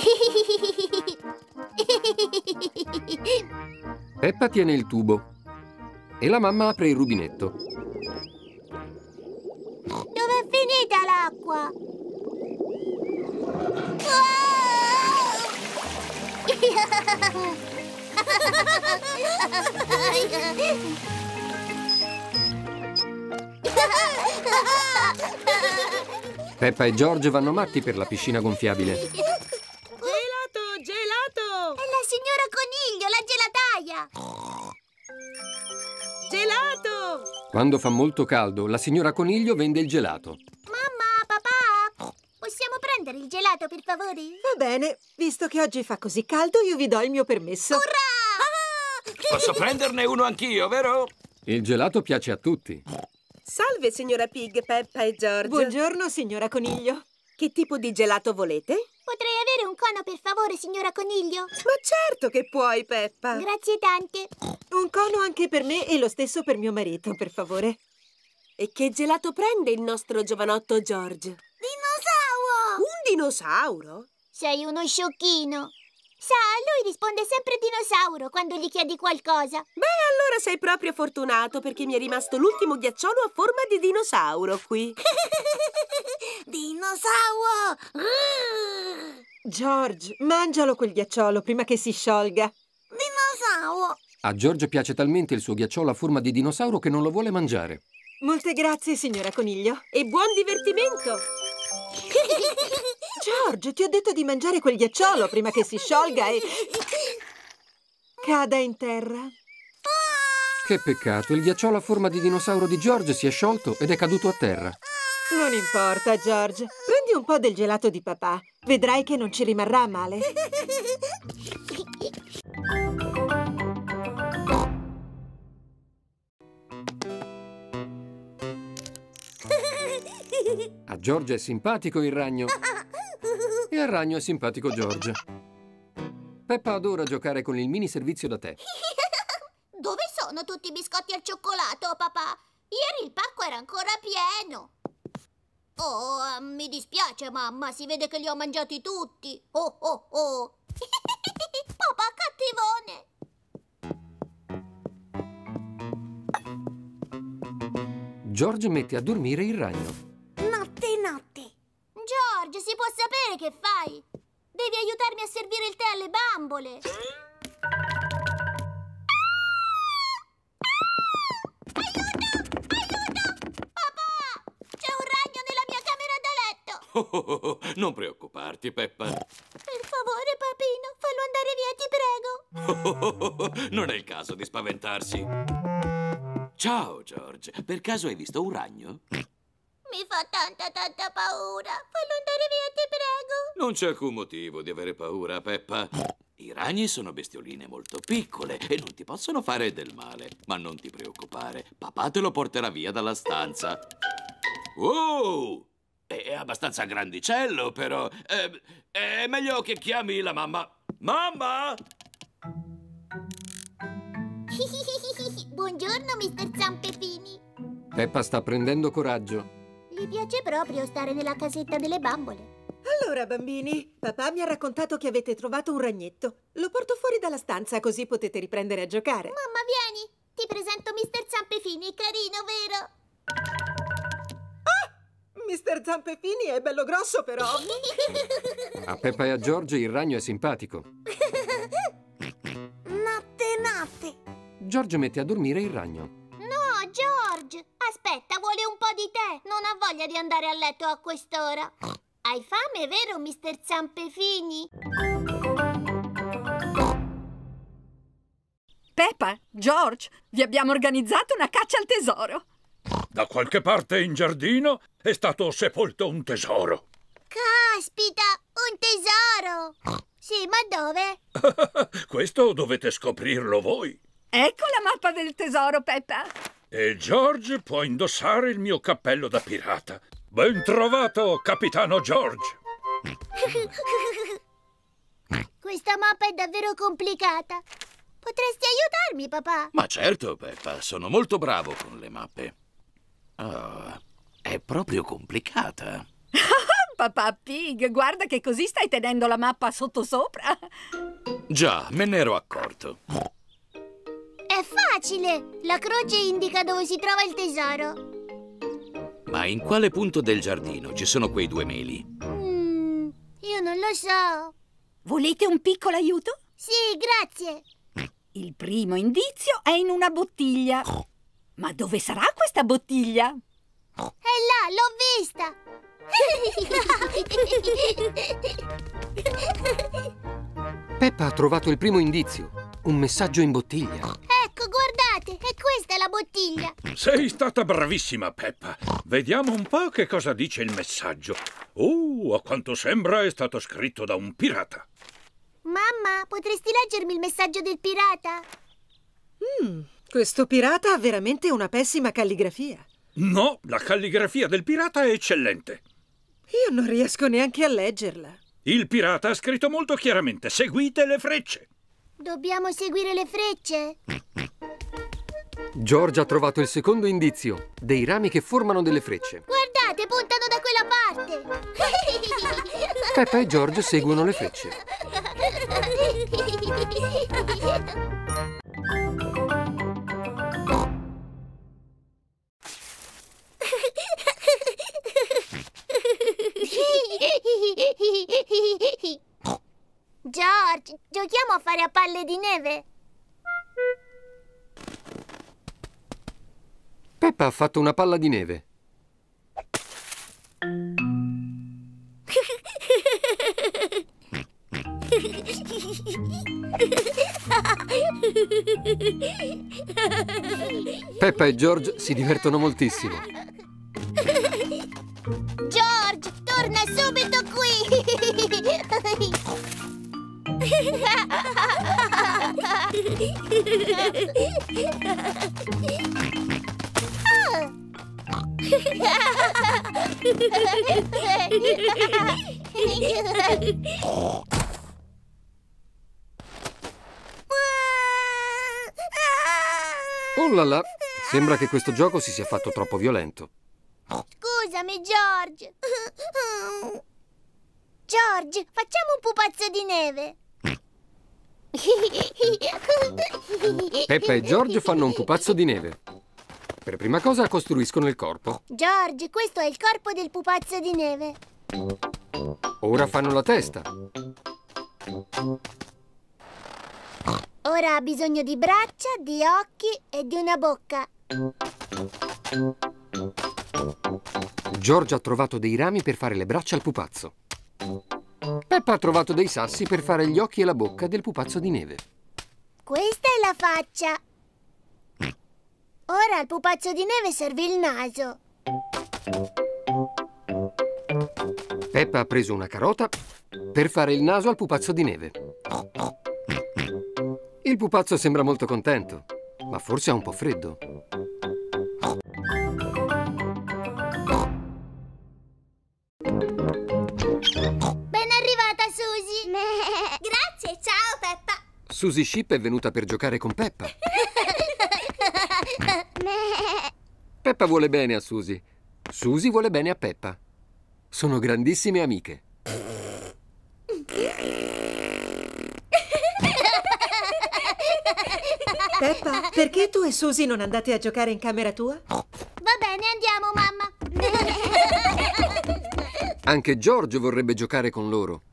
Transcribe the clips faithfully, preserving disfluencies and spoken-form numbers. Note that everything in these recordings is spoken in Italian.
Peppa tiene il tubo e la mamma apre il rubinetto. Dov'è finita l'acqua? Peppa e George vanno matti per la piscina gonfiabile. Gelato, gelato! È la signora Coniglio, la gelataia! Gelato! Quando fa molto caldo, la signora Coniglio vende il gelato. Mamma, papà, possiamo prendere il gelato, per favore? Va bene, visto che oggi fa così caldo, io vi do il mio permesso. Urrà! Posso prenderne uno anch'io, vero? Il gelato piace a tutti. Salve, signora Pig, Peppa e George. Buongiorno, signora Coniglio. Che tipo di gelato volete? Potrei avere un cono, per favore, signora Coniglio? Ma certo che puoi, Peppa. Grazie tante. Un cono anche per me e lo stesso per mio marito, per favore. E che gelato prende il nostro giovanotto George? Dinosauro! Un dinosauro? Sei uno sciocchino. Sa, lui risponde sempre dinosauro quando gli chiedi qualcosa. Beh, allora sei proprio fortunato perché mi è rimasto l'ultimo ghiacciolo a forma di dinosauro qui. Dinosauro! George, mangialo quel ghiacciolo prima che si sciolga. Dinosauro! A George piace talmente il suo ghiacciolo a forma di dinosauro che non lo vuole mangiare. Molte grazie, signora Coniglio. E buon divertimento! George, ti ho detto di mangiare quel ghiacciolo prima che si sciolga e cada in terra. Che peccato, il ghiacciolo a forma di dinosauro di George si è sciolto ed è caduto a terra. Non importa, George. Prendi un po' del gelato di papà. Vedrai che non ci rimarrà male. A George è simpatico il ragno e al ragno è simpatico George. Peppa adora giocare con il mini servizio da tè. Dove sono tutti i biscotti al cioccolato, papà? Ieri il pacco era ancora pieno. Oh, mi dispiace, mamma, si vede che li ho mangiati tutti. Oh, oh, oh. Papà cattivone. George mette a dormire il ragno. Notte, notte. George, si può sapere che fai? Devi aiutarmi a servire il tè alle bambole. Oh, oh, oh, non preoccuparti, Peppa. Per favore, papino, fallo andare via, ti prego. Oh, oh, oh, oh, non è il caso di spaventarsi. Ciao, George. Per caso hai visto un ragno? Mi fa tanta, tanta paura. Fallo andare via, ti prego. Non c'è alcun motivo di avere paura, Peppa. I ragni sono bestioline molto piccole e non ti possono fare del male. Ma non ti preoccupare, papà te lo porterà via dalla stanza. Wow! È abbastanza grandicello, però. Eh, è meglio che chiami la mamma. Mamma! Buongiorno, mister Zampefini. Peppa sta prendendo coraggio. Gli piace proprio stare nella casetta delle bambole. Allora, bambini, papà mi ha raccontato che avete trovato un ragnetto. Lo porto fuori dalla stanza così potete riprendere a giocare. Mamma, vieni. Ti presento mister Zampefini, carino, vero? mister Zampefini è bello grosso, però. A Peppa e a George il ragno è simpatico. Notte, notte. George mette a dormire il ragno. No, George. Aspetta, vuole un po' di tè. Non ha voglia di andare a letto a quest'ora. Hai fame, vero, mister Zampefini? Peppa, George, vi abbiamo organizzato una caccia al tesoro. Da qualche parte in giardino è stato sepolto un tesoro. Caspita, un tesoro! Sì, ma dove? Questo dovete scoprirlo voi. Ecco la mappa del tesoro, Peppa. E George può indossare il mio cappello da pirata. Ben trovato, capitano George. Questa mappa è davvero complicata. Potresti aiutarmi, papà? Ma certo, Peppa, sono molto bravo con le mappe. Oh, è proprio complicata. papà Pig, guarda che così stai tenendo la mappa sottosopra. Già, me ne ero accorto. È facile! La croce indica dove si trova il tesoro. Ma in quale punto del giardino ci sono quei due meli? Mm, io non lo so. Volete un piccolo aiuto? Sì, grazie. Il primo indizio è in una bottiglia. Ma dove sarà questa bottiglia? È là, l'ho vista! Peppa ha trovato il primo indizio. Un messaggio in bottiglia. Ecco, guardate, è questa la bottiglia. Sei stata bravissima, Peppa. Vediamo un po' che cosa dice il messaggio. Oh, a quanto sembra è stato scritto da un pirata. Mamma, potresti leggermi il messaggio del pirata? Mm, questo pirata ha veramente una pessima calligrafia. No, la calligrafia del pirata è eccellente. Io non riesco neanche a leggerla. Il pirata ha scritto molto chiaramente: seguite le frecce. Dobbiamo seguire le frecce? George ha trovato il secondo indizio, dei rami che formano delle frecce. Guardate, puntano da quella parte. Peppa e George seguono le frecce. George, giochiamo a fare a palle di neve? Peppa ha fatto una palla di neve. Peppa e George si divertono moltissimo. George, torna subito qui! Oh là là, sembra che questo gioco si sia fatto troppo violento. Scusami, George. George, facciamo un pupazzo di neve. Peppa e George fanno un pupazzo di neve. Per prima cosa costruiscono il corpo. George, questo è il corpo del pupazzo di neve. Ora fanno la testa. Ora ha bisogno di braccia, di occhi e di una bocca. George ha trovato dei rami per fare le braccia al pupazzo. Peppa ha trovato dei sassi per fare gli occhi e la bocca del pupazzo di neve. Questa è la faccia. Ora al pupazzo di neve serve il naso. Peppa ha preso una carota per fare il naso al pupazzo di neve. Il pupazzo sembra molto contento, ma forse ha un po' freddo. Ben arrivata, Susie! Grazie, ciao Peppa! Susie Sheep è venuta per giocare con Peppa. Peppa vuole bene a Susie. Susie vuole bene a Peppa. Sono grandissime amiche. Peppa, perché tu e Susie non andate a giocare in camera tua? Va bene, andiamo, mamma! Anche George vorrebbe giocare con loro.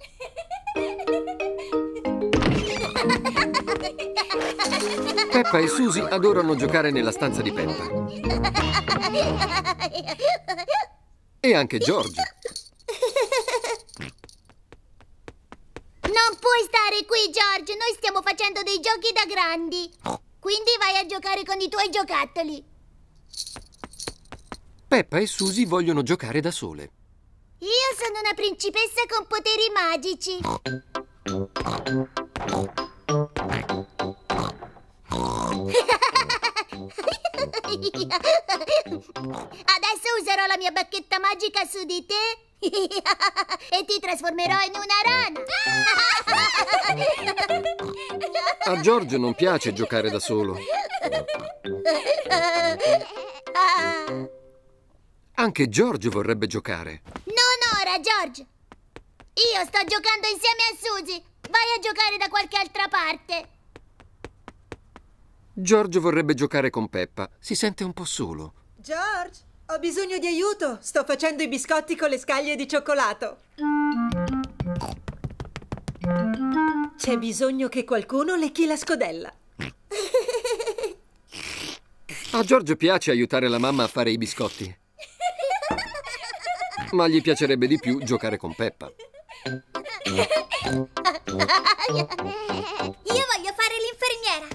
Peppa e Susie adorano giocare nella stanza di Peppa. E anche George. Non puoi stare qui, George! Noi stiamo facendo dei giochi da grandi. Quindi vai a giocare con i tuoi giocattoli. Peppa e Susie vogliono giocare da sole. Io sono una principessa con poteri magici. Adesso userò la mia bacchetta magica su di te e ti trasformerò in una rana. A George non piace giocare da solo. Anche George vorrebbe giocare. Non ora, Ora, George, io sto giocando insieme a Suzy. Vai a giocare da qualche altra parte. George vorrebbe giocare con Peppa. Si sente un po' solo. George, ho bisogno di aiuto. Sto facendo i biscotti con le scaglie di cioccolato. C'è bisogno che qualcuno lecchi la scodella. A George piace aiutare la mamma a fare i biscotti. Ma gli piacerebbe di più giocare con Peppa. Io voglio fare l'infermiera.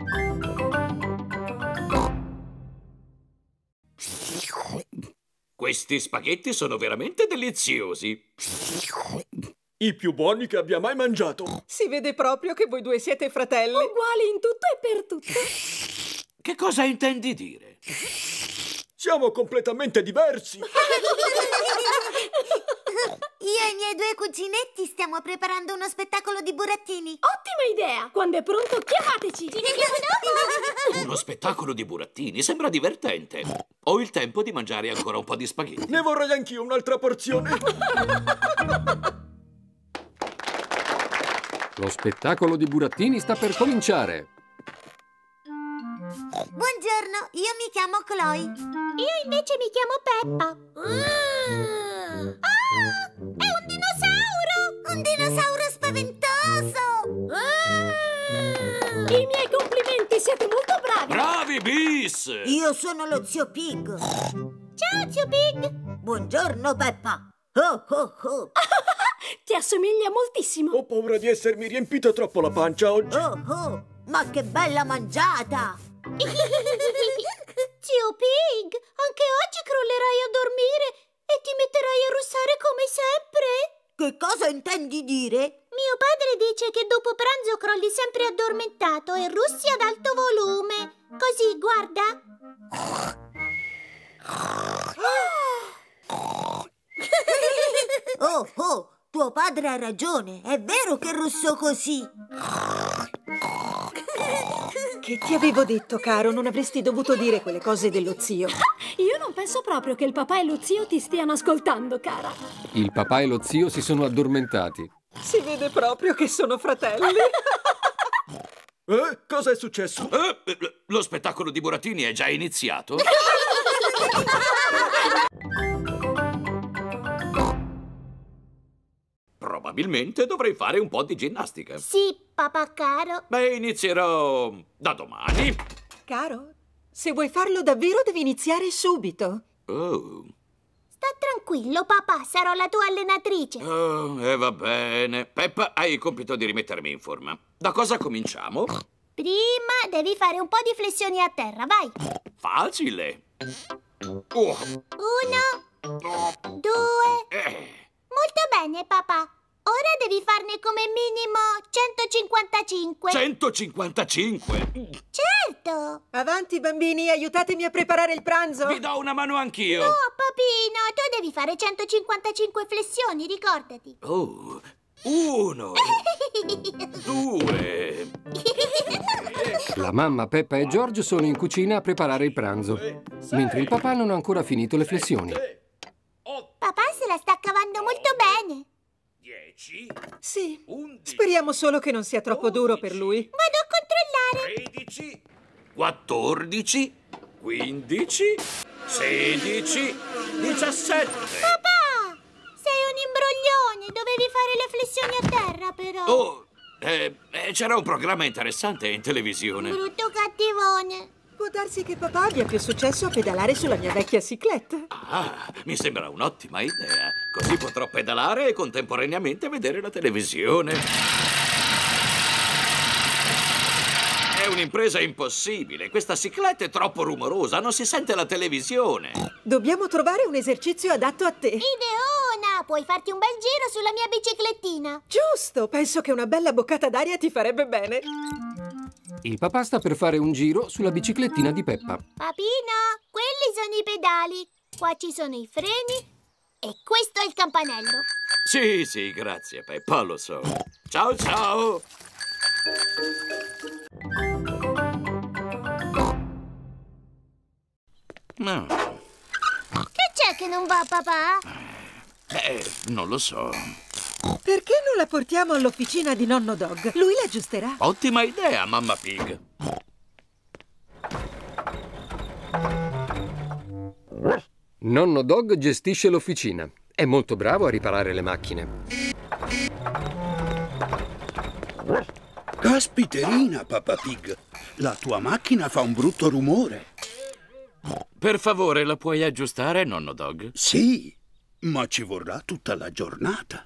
Questi spaghetti sono veramente deliziosi. I più buoni che abbia mai mangiato. Si vede proprio che voi due siete fratelli. Uguali in tutto e per tutto. Che cosa intendi dire? Siamo completamente diversi. Io e i miei due cuginetti stiamo preparando uno spettacolo di burattini. Ottima idea! Quando è pronto, chiamateci! Ci vediamo dopo! Uno spettacolo di burattini sembra divertente. Ho il tempo di mangiare ancora un po' di spaghetti. Ne vorrei anch'io un'altra porzione. Lo spettacolo di burattini sta per cominciare. Buongiorno, io mi chiamo Chloe. Io invece mi chiamo Peppa. Ah, è un dinosauro! Un dinosauro spaventoso! I miei complimenti, siete molto bravi! Bravi, bis! Io sono lo zio Pig. Ciao, zio Pig! Buongiorno, Peppa. Oh, oh, oh. Ti assomiglia moltissimo! Ho paura di essermi riempito troppo la pancia oggi. Oh, oh. Ma che bella mangiata! Zio Pig, anche oggi crollerai a dormire e ti metterai a russare come sempre? Che cosa intendi dire? Mio padre dice che dopo pranzo crolli sempre addormentato e russi ad alto volume. Così, guarda. Oh, oh, tuo padre ha ragione. È vero che russo così. Che ti avevo detto, caro, non avresti dovuto dire quelle cose dello zio. Io non penso proprio che il papà e lo zio ti stiano ascoltando, cara. Il papà e lo zio si sono addormentati. Si vede proprio che sono fratelli. Eh? Cosa è successo? Eh, lo spettacolo di burattini è già iniziato? Probabilmente dovrei fare un po' di ginnastica. Sì, papà caro. Beh, inizierò da domani. Caro, se vuoi farlo davvero devi iniziare subito. Oh, Sta tranquillo, papà, sarò la tua allenatrice. oh e va bene. Peppa, hai il compito di rimettermi in forma. Da cosa cominciamo? Prima devi fare un po' di flessioni a terra, vai. Facile. Oh, Uno, due... eh. Molto bene, papà. Ora devi farne come minimo centocinquantacinque. centocinquantacinque. Certo! Avanti, bambini, aiutatemi a preparare il pranzo. Vi do una mano anch'io. No, papino, tu devi fare centocinquantacinque flessioni, ricordati. Oh, uno, due. La mamma, Peppa e George sono in cucina a preparare il pranzo, mentre il papà non ha ancora finito le flessioni. Papà se la sta cavando molto bene. dieci, Sì, undici, speriamo solo che non sia troppo duro per lui. Vado a controllare. tredici, quattordici, quindici, sedici, diciassette. Papà, sei un imbroglione. Dovevi fare le flessioni a terra, però. Oh, eh, eh, c'era un programma interessante in televisione. Brutto cattivone. Può darsi che papà abbia più successo a pedalare sulla mia vecchia cicletta. Ah, mi sembra un'ottima idea. Così potrò pedalare e contemporaneamente vedere la televisione. È un'impresa impossibile. Questa cicletta è troppo rumorosa, non si sente la televisione. Dobbiamo trovare un esercizio adatto a te. Ideona, puoi farti un bel giro sulla mia biciclettina. Giusto, penso che una bella boccata d'aria ti farebbe bene. Il papà sta per fare un giro sulla biciclettina di Peppa. Papino, quelli sono i pedali. Qua ci sono i freni e questo è il campanello. Sì, sì, grazie, Peppa, lo so. Ciao, ciao. No. Che c'è che non va, papà? Eh, Non lo so. Perché non la portiamo all'officina di nonno Dog? Lui l'aggiusterà. Ottima idea, mamma Pig. Nonno Dog gestisce l'officina. È molto bravo a riparare le macchine. Caspiterina, Papà Pig. La tua macchina fa un brutto rumore. Per favore, la puoi aggiustare, nonno Dog? Sì, ma ci vorrà tutta la giornata.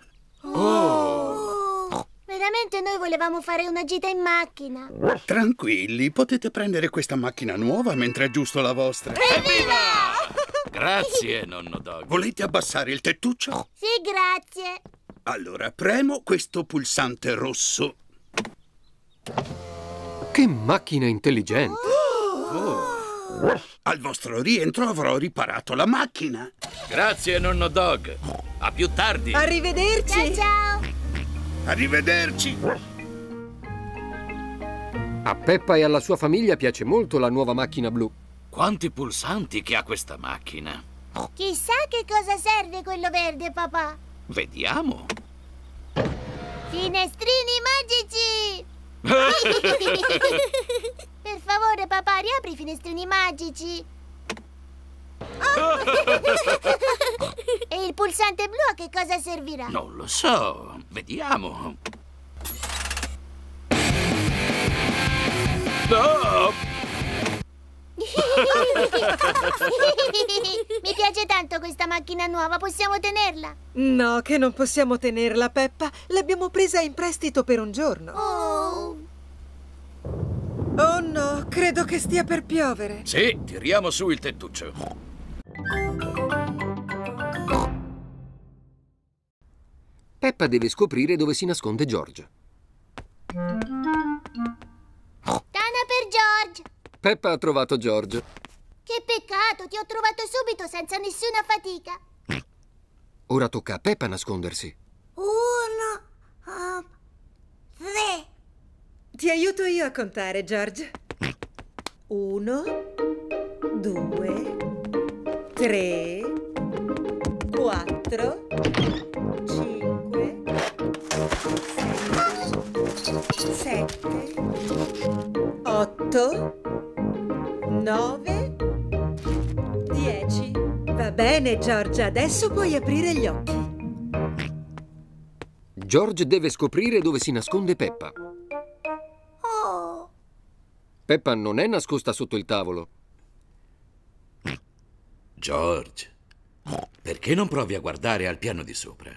Oh! Veramente noi volevamo fare una gita in macchina. Tranquilli, potete prendere questa macchina nuova mentre aggiusto la vostra. Evviva! Grazie, nonno Dog. Volete abbassare il tettuccio? Sì, grazie. Allora premo questo pulsante rosso. Che macchina intelligente! Oh. Al vostro rientro avrò riparato la macchina. Grazie, nonno Dog. A più tardi. Arrivederci. Ciao, ciao. Arrivederci. A Peppa e alla sua famiglia piace molto la nuova macchina blu. Quanti pulsanti che ha questa macchina. Chissà che cosa serve quello verde, papà. Vediamo. Finestrini magici! Per favore, papà, riapri i finestrini magici. E il pulsante blu a che cosa servirà? Non lo so. Vediamo. Oh! Mi piace tanto questa macchina nuova, possiamo tenerla? No, che non possiamo tenerla, Peppa. L'abbiamo presa in prestito per un giorno. Oh. Oh no, credo che stia per piovere. Sì, tiriamo su il tettuccio. Peppa deve scoprire dove si nasconde George. Tana per George. Peppa ha trovato George. Che peccato, ti ho trovato subito senza nessuna fatica. Ora tocca a Peppa nascondersi. Uno, uh, tre. Ti aiuto io a contare, George. Uno, due, tre, quattro, cinque, sei, sette, otto, nove, dieci. Va bene, George, adesso puoi aprire gli occhi. George deve scoprire dove si nasconde Peppa. Oh. Peppa non è nascosta sotto il tavolo. George, perché non provi a guardare al piano di sopra?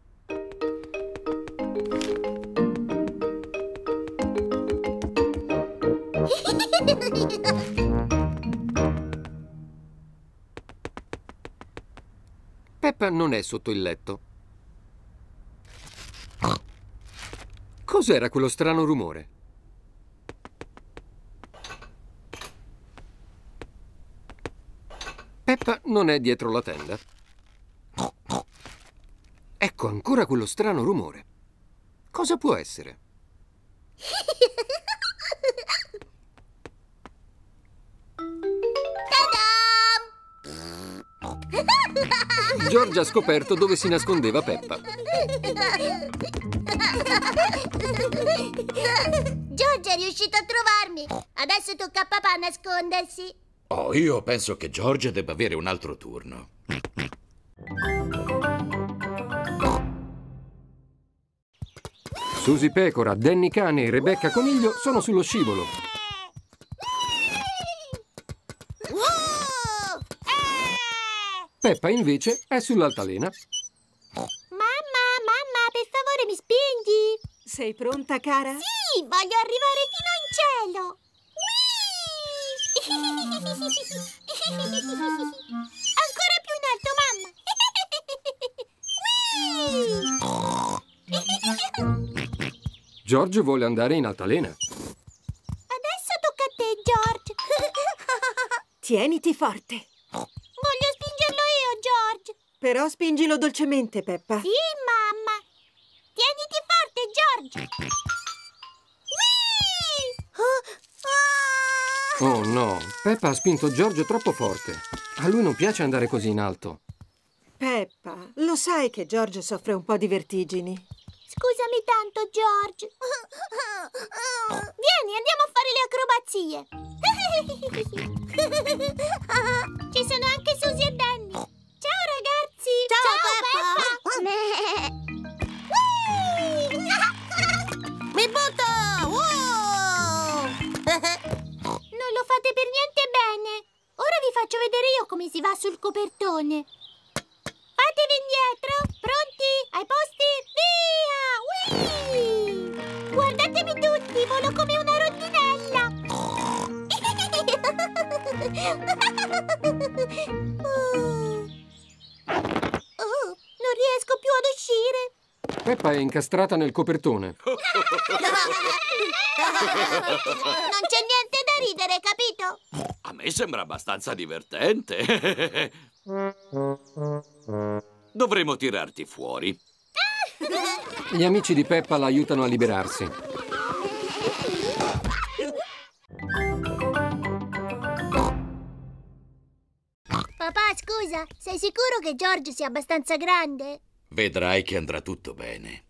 Peppa non è sotto il letto. Cos'era quello strano rumore? Peppa non è dietro la tenda. Ecco ancora quello strano rumore. Cosa può essere? George ha scoperto dove si nascondeva Peppa. George è riuscito a trovarmi. Adesso tocca a papà nascondersi. Oh, io penso che George debba avere un altro turno. Susie Pecora, Danny Cane e Rebecca Coniglio sono sullo scivolo. Peppa invece è sull'altalena. Mamma, mamma, per favore mi spingi. Sei pronta, cara? Sì, voglio arrivare fino in cielo. Ancora più in alto, mamma. George vuole andare in altalena. Adesso tocca a te, George. Tieniti forte. Voglio spingerlo io, George. Però spingilo dolcemente, Peppa. Sì, mamma. Tieniti forte, George. Oh no, Peppa ha spinto George troppo forte. A lui non piace andare così in alto. Peppa, lo sai che George soffre un po' di vertigini? Scusami tanto, George. Vieni, andiamo a fare le acrobazie. Ci sono anche Susie e Danny. Ciao, ragazzi. Ciao, Peppa. Mi butto! Wow! Non lo fate per niente bene. Ora vi faccio vedere io come si va sul copertone. Fatevi indietro. Pronti? Ai posti? Via! Whee! Guardatemi tutti, volo come una rondinella. Oh, non riesco più ad uscire. Peppa è incastrata nel copertone. Non c'è niente da ridere, capito? A me sembra abbastanza divertente. Dovremmo tirarti fuori. Gli amici di Peppa la aiutano a liberarsi. Papà, scusa, sei sicuro che George sia abbastanza grande? Vedrai che andrà tutto bene.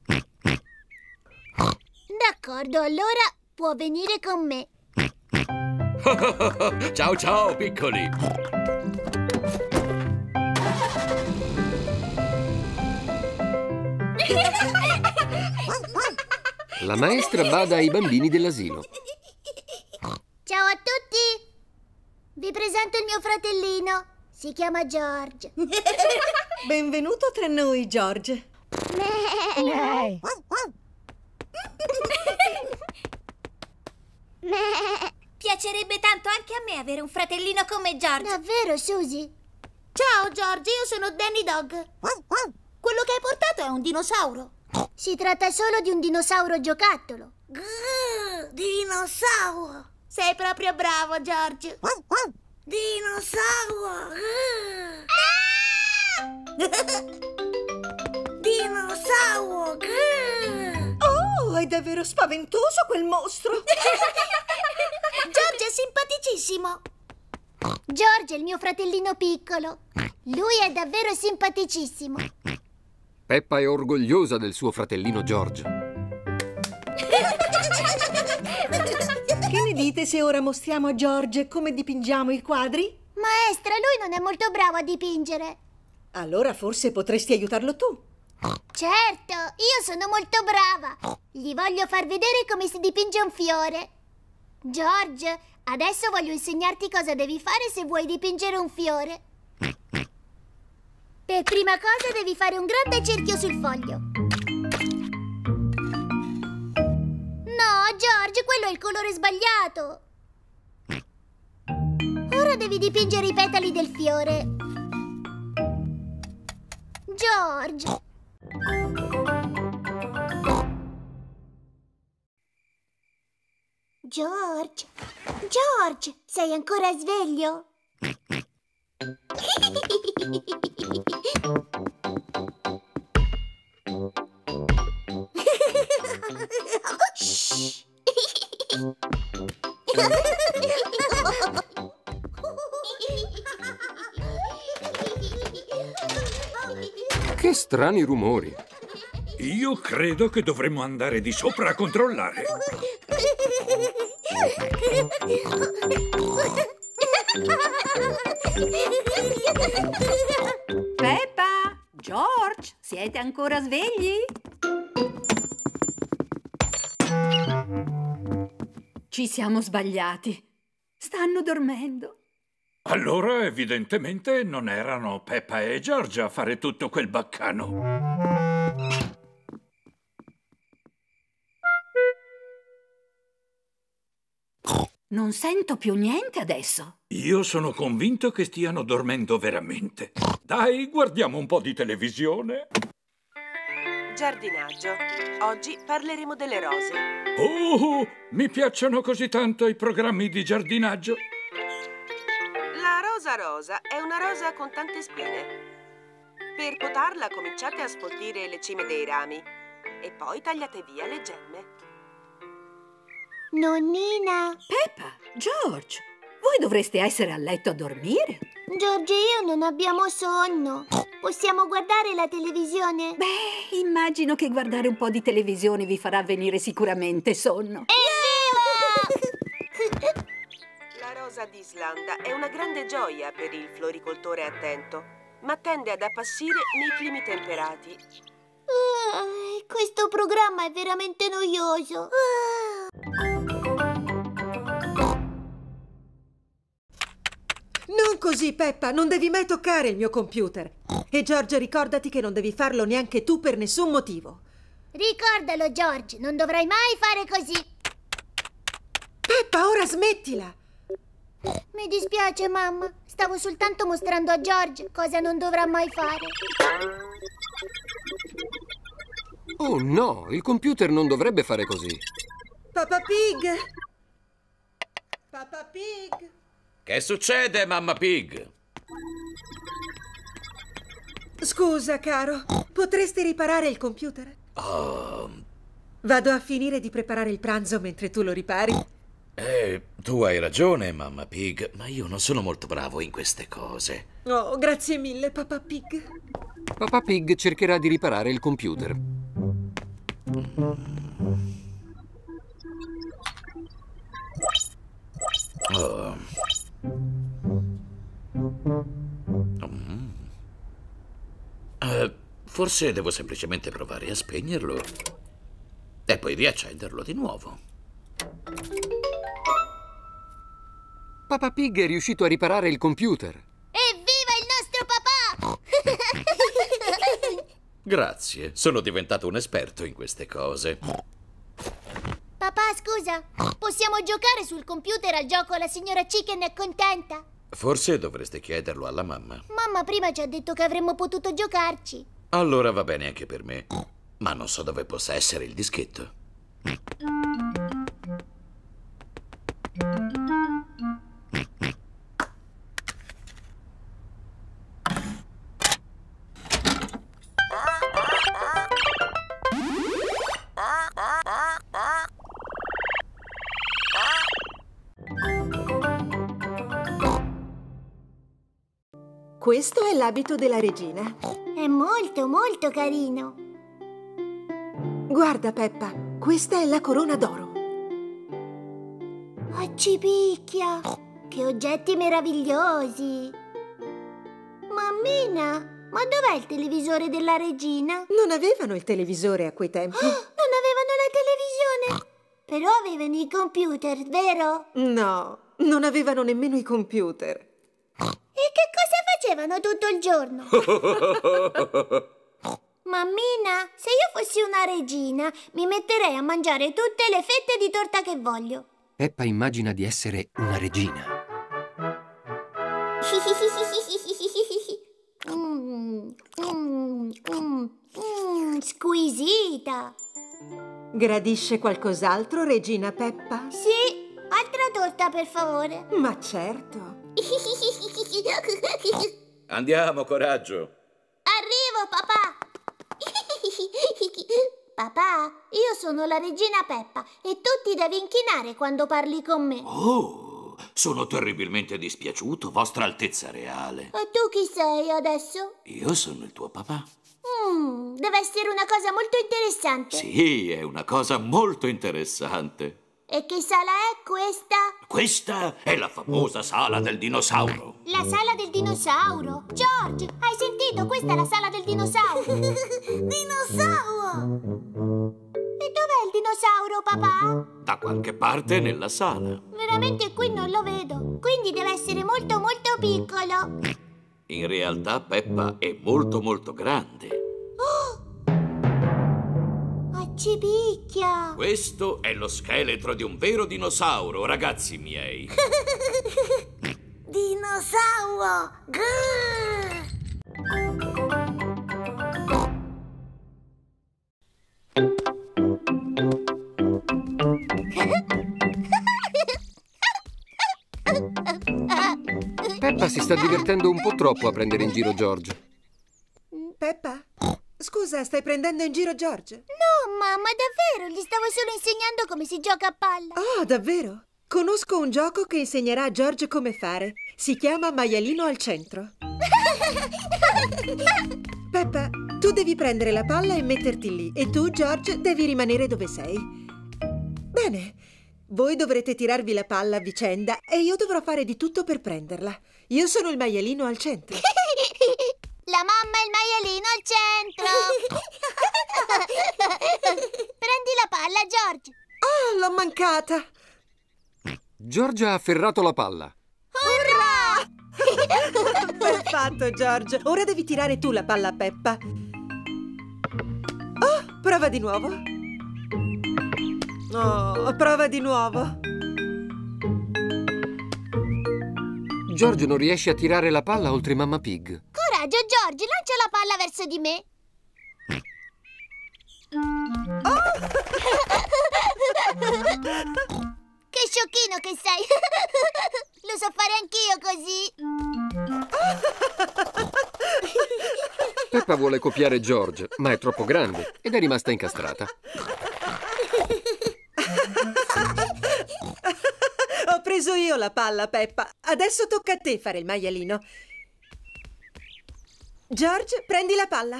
D'accordo, allora può venire con me. Ciao ciao, piccoli. La maestra bada ai bambini dell'asilo. Ciao a tutti! Vi presento il mio fratellino. Si chiama George. Benvenuto tra noi, George. Piacerebbe tanto anche a me avere un fratellino come George. Davvero, Susie? Ciao, George, io sono Danny Dog. Quello che hai portato è un dinosauro. Si tratta solo di un dinosauro giocattolo. Grrr, dinosauro! Sei proprio bravo, George. Dinosauro! Dinosauro! Grrr. Oh, è davvero spaventoso quel mostro! George è simpaticissimo. George è il mio fratellino piccolo. Lui è davvero simpaticissimo. Peppa è orgogliosa del suo fratellino George. Che ne dite se ora mostriamo a George come dipingiamo i quadri? Maestra, lui non è molto bravo a dipingere. Allora forse potresti aiutarlo tu. Certo, io sono molto brava. Gli voglio far vedere come si dipinge un fiore. George, adesso voglio insegnarti cosa devi fare se vuoi dipingere un fiore. Per prima cosa devi fare un grande cerchio sul foglio. No, George, quello è il colore sbagliato. Ora devi dipingere i petali del fiore. George. George. George, sei ancora sveglio? Shh. Che strani rumori. Io credo che dovremmo andare di sopra a controllare. Peppa, George, siete ancora svegli? Ci siamo sbagliati. Stanno dormendo. Allora, evidentemente, non erano Peppa e George a fare tutto quel baccano. Non sento più niente adesso. Io sono convinto che stiano dormendo veramente. Dai, guardiamo un po' di televisione. Giardinaggio. Oggi parleremo delle rose. Oh, mi piacciono così tanto i programmi di giardinaggio. La rosa rosa è una rosa con tante spine. Per potarla cominciate a sfoltire le cime dei rami e poi tagliate via le gemme. Nonnina. Peppa, George, voi dovreste essere a letto a dormire. George e io non abbiamo sonno. possiamo guardare la televisione? Beh, immagino che guardare un po' di televisione vi farà venire sicuramente sonno. Evviva! La rosa d'Islanda è una grande gioia per il floricoltore attento, ma tende ad appassire nei climi temperati. Uh, questo programma è veramente noioso. Non così, Peppa, non devi mai toccare il mio computer. E George, ricordati che non devi farlo neanche tu per nessun motivo. Ricordalo, George, non dovrai mai fare così. Peppa, ora smettila. Mi dispiace, mamma. Stavo soltanto mostrando a George cosa non dovrà mai fare. Oh no, il computer non dovrebbe fare così. Papa Pig! Papa Pig! Che succede, mamma Pig? Scusa, caro, potresti riparare il computer? Oh, Vado a finire di preparare il pranzo mentre tu lo ripari. eh, tu hai ragione, mamma Pig, ma io non sono molto bravo in queste cose. Oh, grazie mille, Papa Pig. Papa Pig cercherà di riparare il computer. Oh. Mm. Eh, forse devo semplicemente provare a spegnerlo e poi riaccenderlo di nuovo. Papa Pig è riuscito a riparare il computer. Evviva il nostro papà! Grazie, sono diventato un esperto in queste cose. Papà, scusa, possiamo giocare sul computer al gioco La signora Chicken è contenta? Forse dovreste chiederlo alla mamma. Mamma prima ci ha detto che avremmo potuto giocarci. Allora va bene anche per me, ma non so dove possa essere il dischetto. Questo è l'abito della regina. È molto, molto carino. Guarda, Peppa, questa è la corona d'oro. Accipicchia! Che oggetti meravigliosi! Mammina, ma dov'è il televisore della regina? Non avevano il televisore a quei tempi. Oh, non avevano la televisione! Però avevano i computer, vero? No, non avevano nemmeno i computer. E che cosa facevano tutto il giorno? Mammina, se io fossi una regina, mi metterei a mangiare tutte le fette di torta che voglio. Peppa immagina di essere una regina. mm, mm, mm, mm, squisita. Gradisce qualcos'altro, regina Peppa? Sì, altra torta per favore. Ma certo. Andiamo, coraggio. Arrivo, papà. Papà, io sono la regina Peppa e tu ti devi inchinare quando parli con me. Oh, sono terribilmente dispiaciuto, vostra altezza reale. E tu chi sei adesso? Io sono il tuo papà. Mm, deve essere una cosa molto interessante. Sì, è una cosa molto interessante. E che sala è questa? Questa è la famosa sala del dinosauro. La sala del dinosauro? George, hai sentito? Questa è la sala del dinosauro. Dinosauro! E dov'è il dinosauro, papà? Da qualche parte nella sala. Veramente qui non lo vedo. Quindi deve essere molto molto piccolo. In realtà Peppa è molto molto grande. Oh! Accipicchia! Questo è lo scheletro di un vero dinosauro, ragazzi miei. Dinosauro! Grrr! Peppa si sta divertendo un po' troppo a prendere in giro George. Peppa? Scusa, stai prendendo in giro George? No, mamma, davvero, gli stavo solo insegnando come si gioca a palla. Oh, davvero? Conosco un gioco che insegnerà a George come fare. Si chiama Maialino al centro. Peppa, tu devi prendere la palla e metterti lì. E tu, George, devi rimanere dove sei. Bene. Voi dovrete tirarvi la palla a vicenda e io dovrò fare di tutto per prenderla. Io sono il maialino al centro. La mamma e il maialino al centro. Prendi la palla, George. Ah, l'ho mancata. George ha afferrato la palla. Urrà! Ben fatto, George. Ora devi tirare tu la palla a Peppa. Oh, prova di nuovo. Oh, prova di nuovo. George non riesce a tirare la palla oltre Mamma Pig. Coraggio, George, lancia la palla verso di me. Oh! Che sciocchino che sei. Lo so fare anch'io così. Peppa vuole copiare George, ma è troppo grande ed è rimasta incastrata. Ho preso io la palla, Peppa. Adesso tocca a te fare il maialino. George, prendi la palla.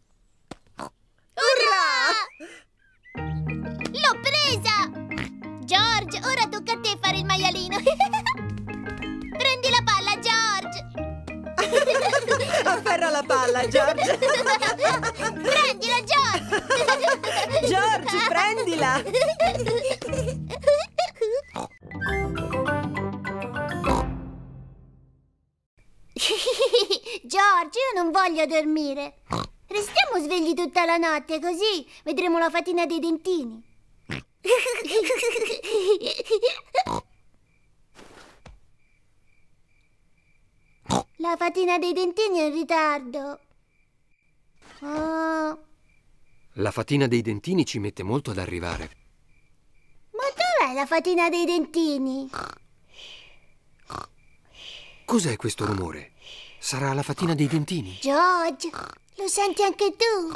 Urrà! L'ho presa! George, ora tocca a te fare il maialino. Prendi la palla, George. Afferra la palla, George. Prendila, George. George, prendila. George, io non voglio dormire. Restiamo svegli tutta la notte, così vedremo la fatina dei dentini. La fatina dei dentini è in ritardo. Oh. La fatina dei dentini ci mette molto ad arrivare. Ma dov'è la fatina dei dentini? Cos'è questo rumore? Sarà la fatina dei dentini? George, lo senti anche tu?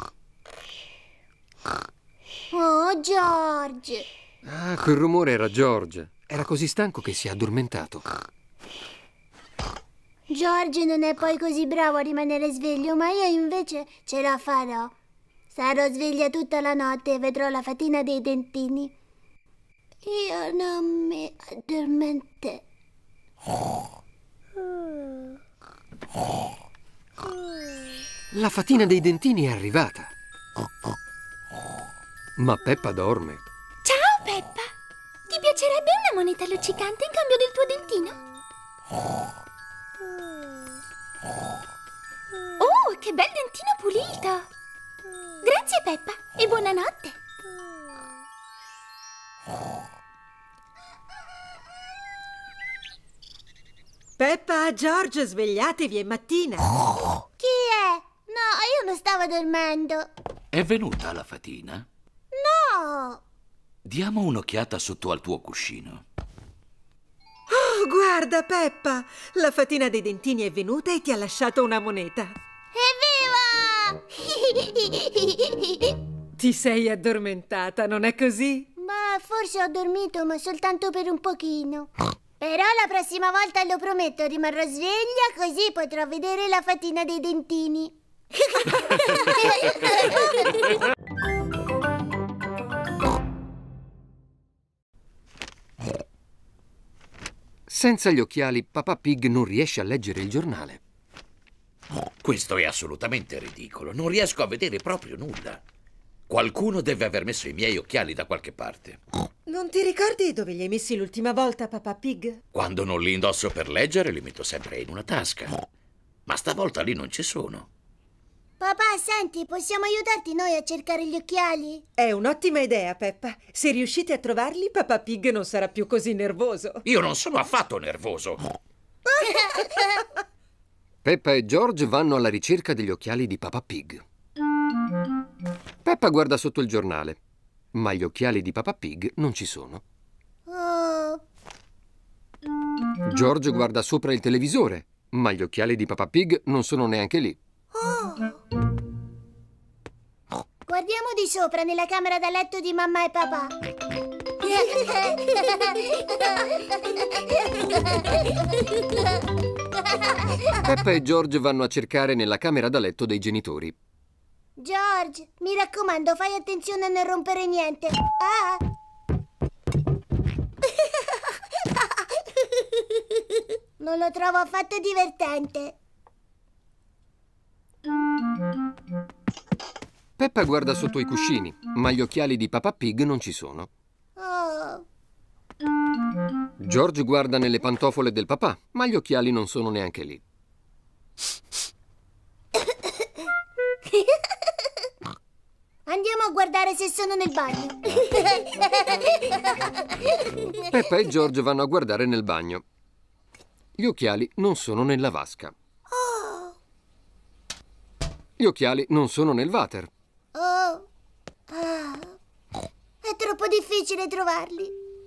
Oh, George. Ah, quel rumore era George. Era così stanco che si è addormentato. George non è poi così bravo a rimanere sveglio, ma io invece ce la farò. Sarò sveglia tutta la notte e vedrò la fatina dei dentini. Io non mi addormenterò. La fatina dei dentini è arrivata. Ma Peppa dorme. Ciao, Peppa. Ti piacerebbe una moneta luccicante in cambio del tuo dentino? Oh, che bel dentino pulito! Grazie, Peppa, e buonanotte. Peppa, George, svegliatevi, è mattina. Chi è? No, io non stavo dormendo. È venuta la fatina? No! Diamo un'occhiata sotto al tuo cuscino. Oh, guarda, Peppa, la fatina dei dentini è venuta e ti ha lasciato una moneta. Evviva! Ti sei addormentata, non è così? Ma forse ho dormito, ma soltanto per un pochino. Però la prossima volta, lo prometto, rimarrò sveglia, così potrò vedere la fatina dei dentini. Senza gli occhiali, Papà Pig non riesce a leggere il giornale. Questo è assolutamente ridicolo. Non riesco a vedere proprio nulla. Qualcuno deve aver messo i miei occhiali da qualche parte. Non ti ricordi dove li hai messi l'ultima volta, Papà Pig? Quando non li indosso per leggere, li metto sempre in una tasca. Ma stavolta lì non ci sono. Papà, senti, possiamo aiutarti noi a cercare gli occhiali? È un'ottima idea, Peppa. Se riuscite a trovarli, Papà Pig non sarà più così nervoso. Io non sono affatto nervoso. Peppa e George vanno alla ricerca degli occhiali di Papà Pig. Peppa guarda sotto il giornale, ma gli occhiali di Papà Pig non ci sono. Oh. George guarda sopra il televisore, ma gli occhiali di Papà Pig non sono neanche lì. Oh. Guardiamo di sopra, nella camera da letto di mamma e papà. Peppa e George vanno a cercare nella camera da letto dei genitori. George, mi raccomando, fai attenzione a non rompere niente. Ah! Non lo trovo affatto divertente. Peppa guarda sotto i cuscini, ma gli occhiali di Peppa Pig non ci sono. Oh. George guarda nelle pantofole del papà, ma gli occhiali non sono neanche lì. Andiamo a guardare se sono nel bagno. Peppa e George vanno a guardare nel bagno. Gli occhiali non sono nella vasca. Gli occhiali non sono nel water. Oh. Ah. È troppo difficile trovarli.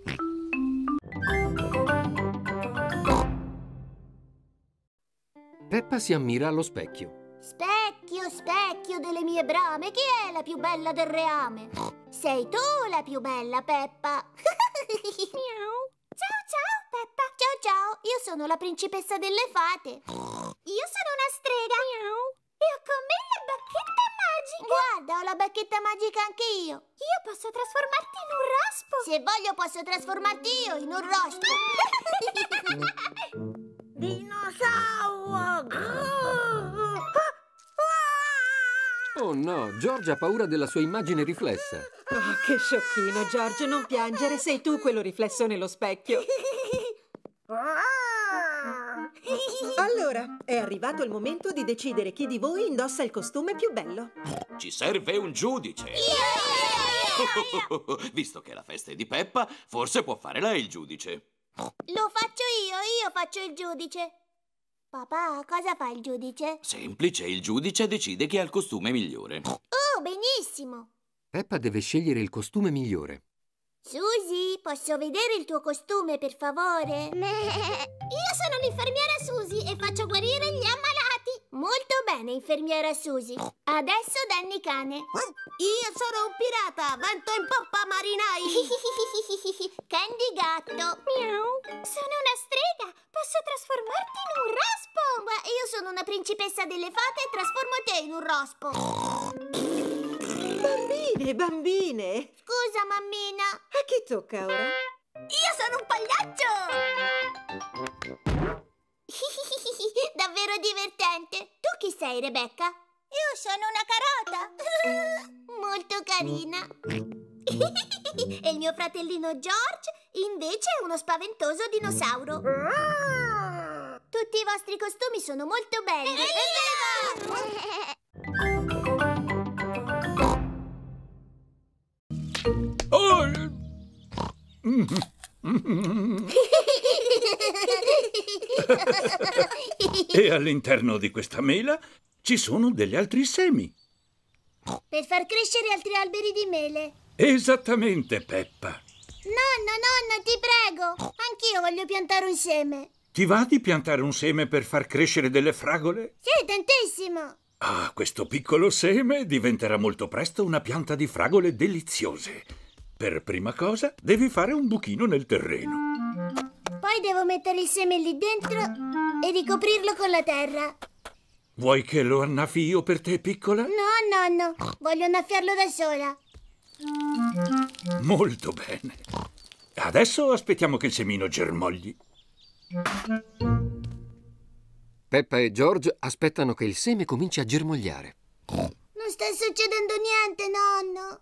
Peppa si ammira allo specchio. Specchio, specchio delle mie brame, chi è la più bella del reame? Sei tu la più bella, Peppa. Ciao, ciao, Peppa. Ciao, ciao. Io sono la principessa delle fate. Io sono una strega. E ho con me la bacchetta magica. Guarda, ho la bacchetta magica anche io. Io posso trasformarti in un rospo. Se voglio posso trasformarti io in un rospo. Dinosauro! Oh no, George ha paura della sua immagine riflessa. Oh, che sciocchino, George, non piangere, sei tu quello riflesso nello specchio. Allora, è arrivato il momento di decidere chi di voi indossa il costume più bello. Ci serve un giudice. Visto che la festa è di Peppa, forse può fare lei il giudice. Lo faccio io, io faccio il giudice. Papà, cosa fa il giudice? Semplice, il giudice decide chi ha il costume migliore. Oh, benissimo. Peppa deve scegliere il costume migliore. Susie, posso vedere il tuo costume, per favore? Io sono l'infermiera Susie e faccio guarire gli ammalati. Molto bene, infermiera Susie. Adesso Danny cane. Io sono un pirata, vento in poppa marinai. Candy gatto. Miau. Sono una strega, posso trasformarti in un rospo. Ma io sono una principessa delle fate e trasformo te in un rospo. Bambine, bambine! Scusa, mammina. A chi tocca ora? Io sono un pagliaccio! Davvero divertente. Tu chi sei, Rebecca? Io sono una carota. Molto carina. E il mio fratellino George invece è uno spaventoso dinosauro. Tutti i vostri costumi sono molto belli. Oh! E all'interno di questa mela ci sono degli altri semi. Per far crescere altri alberi di mele. Esattamente, Peppa. Nonno, nonno, ti prego. Anch'io voglio piantare un seme. Ti va di piantare un seme per far crescere delle fragole? Sì, tantissimo. Ah, questo piccolo seme diventerà molto presto una pianta di fragole deliziose. Per prima cosa devi fare un buchino nel terreno. Poi devo mettere il seme lì dentro e ricoprirlo con la terra. Vuoi che lo annaffi io per te, piccola? No, nonno, voglio annaffiarlo da sola. Molto bene. Adesso aspettiamo che il semino germogli. Peppa e George aspettano che il seme cominci a germogliare. Non sta succedendo niente, nonno.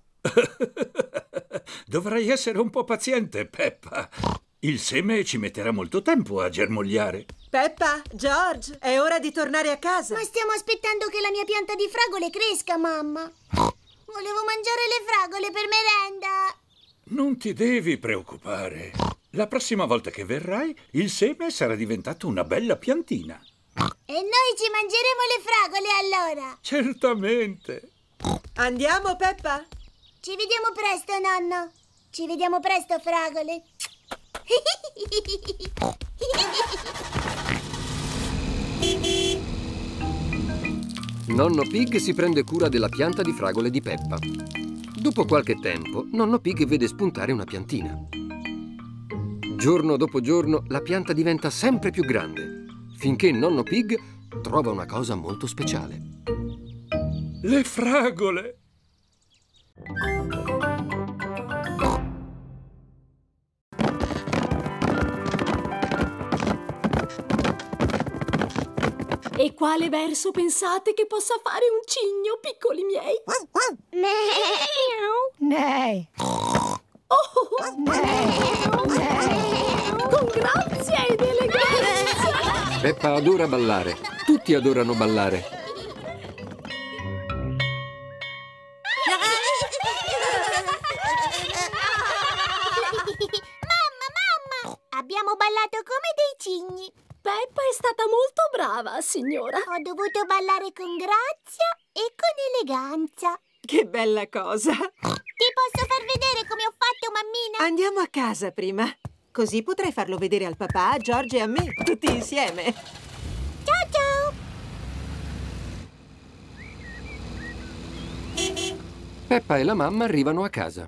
Dovrai essere un po' paziente, Peppa. Il seme ci metterà molto tempo a germogliare. Peppa, George, è ora di tornare a casa. Ma stiamo aspettando che la mia pianta di fragole cresca, mamma. Volevo mangiare le fragole per merenda. Non ti devi preoccupare. La prossima volta che verrai, il seme sarà diventato una bella piantina. E noi ci mangeremo le fragole allora. Certamente. Andiamo, Peppa? Ci vediamo presto, nonno. Ci vediamo presto, fragole. Nonno Pig si prende cura della pianta di fragole di Peppa. Dopo qualche tempo, nonno Pig vede spuntare una piantina. Giorno dopo giorno, la pianta diventa sempre più grande, finché nonno Pig trova una cosa molto speciale. Le fragole! E quale verso pensate che possa fare un cigno, piccoli miei? Nei. Oh, con grazia ed eleganza! Peppa adora ballare. Tutti adorano ballare. Mamma, mamma! Abbiamo ballato come dei cigni. Peppa è stata molto brava, signora. Ho dovuto ballare con grazia e con eleganza. Che bella cosa! Ti posso far vedere come ho fatto, mammina? Andiamo a casa prima. Così potrai farlo vedere al papà, a George e a me, tutti insieme. Ciao, ciao! Peppa e la mamma arrivano a casa.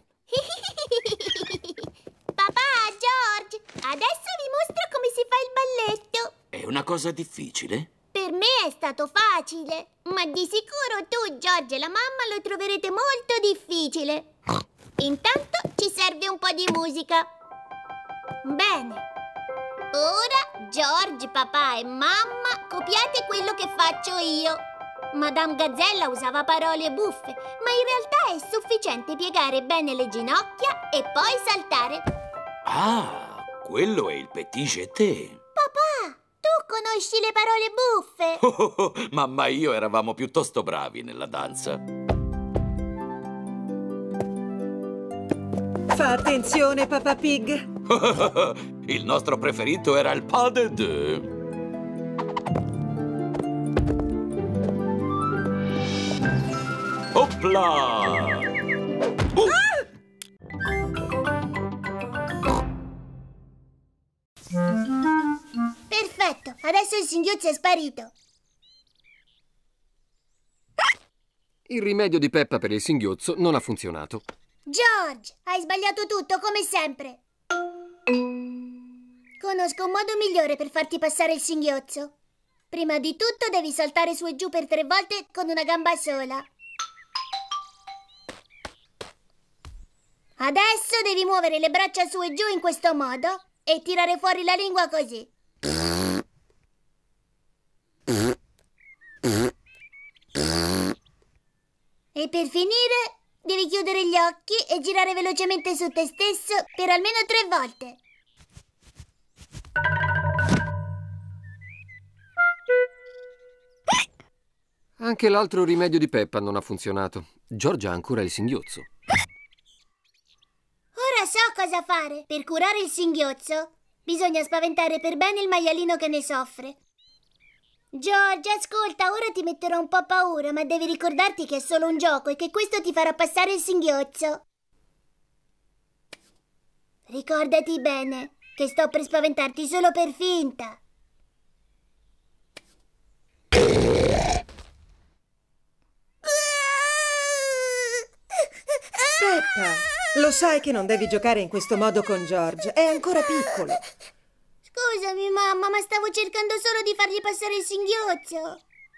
Papà, George, adesso vi mostro come si fa il balletto. È una cosa difficile? Per me è stato facile, ma di sicuro tu, George e la mamma lo troverete molto difficile. Intanto ci serve un po' di musica. Bene. Ora, George, papà e mamma, copiate quello che faccio io. Madame Gazzella usava parole buffe, ma in realtà è sufficiente piegare bene le ginocchia e poi saltare. Ah, quello è il petit jeté. Papà, tu conosci le parole buffe? Oh, oh, oh, mamma e io eravamo piuttosto bravi nella danza. Fa attenzione, Papà Pig. Il nostro preferito era il pas de deux. Opla! Uh! Perfetto, adesso il singhiozzo è sparito. Il rimedio di Peppa per il singhiozzo non ha funzionato. George, hai sbagliato tutto come sempre. Conosco un modo migliore per farti passare il singhiozzo. Prima di tutto devi saltare su e giù per tre volte con una gamba sola. Adesso devi muovere le braccia su e giù in questo modo e tirare fuori la lingua così. E per finire, devi chiudere gli occhi e girare velocemente su te stesso per almeno tre volte. Anche l'altro rimedio di Peppa non ha funzionato. George ha ancora il singhiozzo. Ora so cosa fare. Per curare il singhiozzo bisogna spaventare per bene il maialino che ne soffre. George, ascolta, ora ti metterò un po' paura, ma devi ricordarti che è solo un gioco e che questo ti farà passare il singhiozzo. Ricordati bene che sto per spaventarti solo per finta. Peppa, lo sai che non devi giocare in questo modo con George. È ancora piccolo. Scusami, mamma, ma stavo cercando solo di fargli passare il singhiozzo.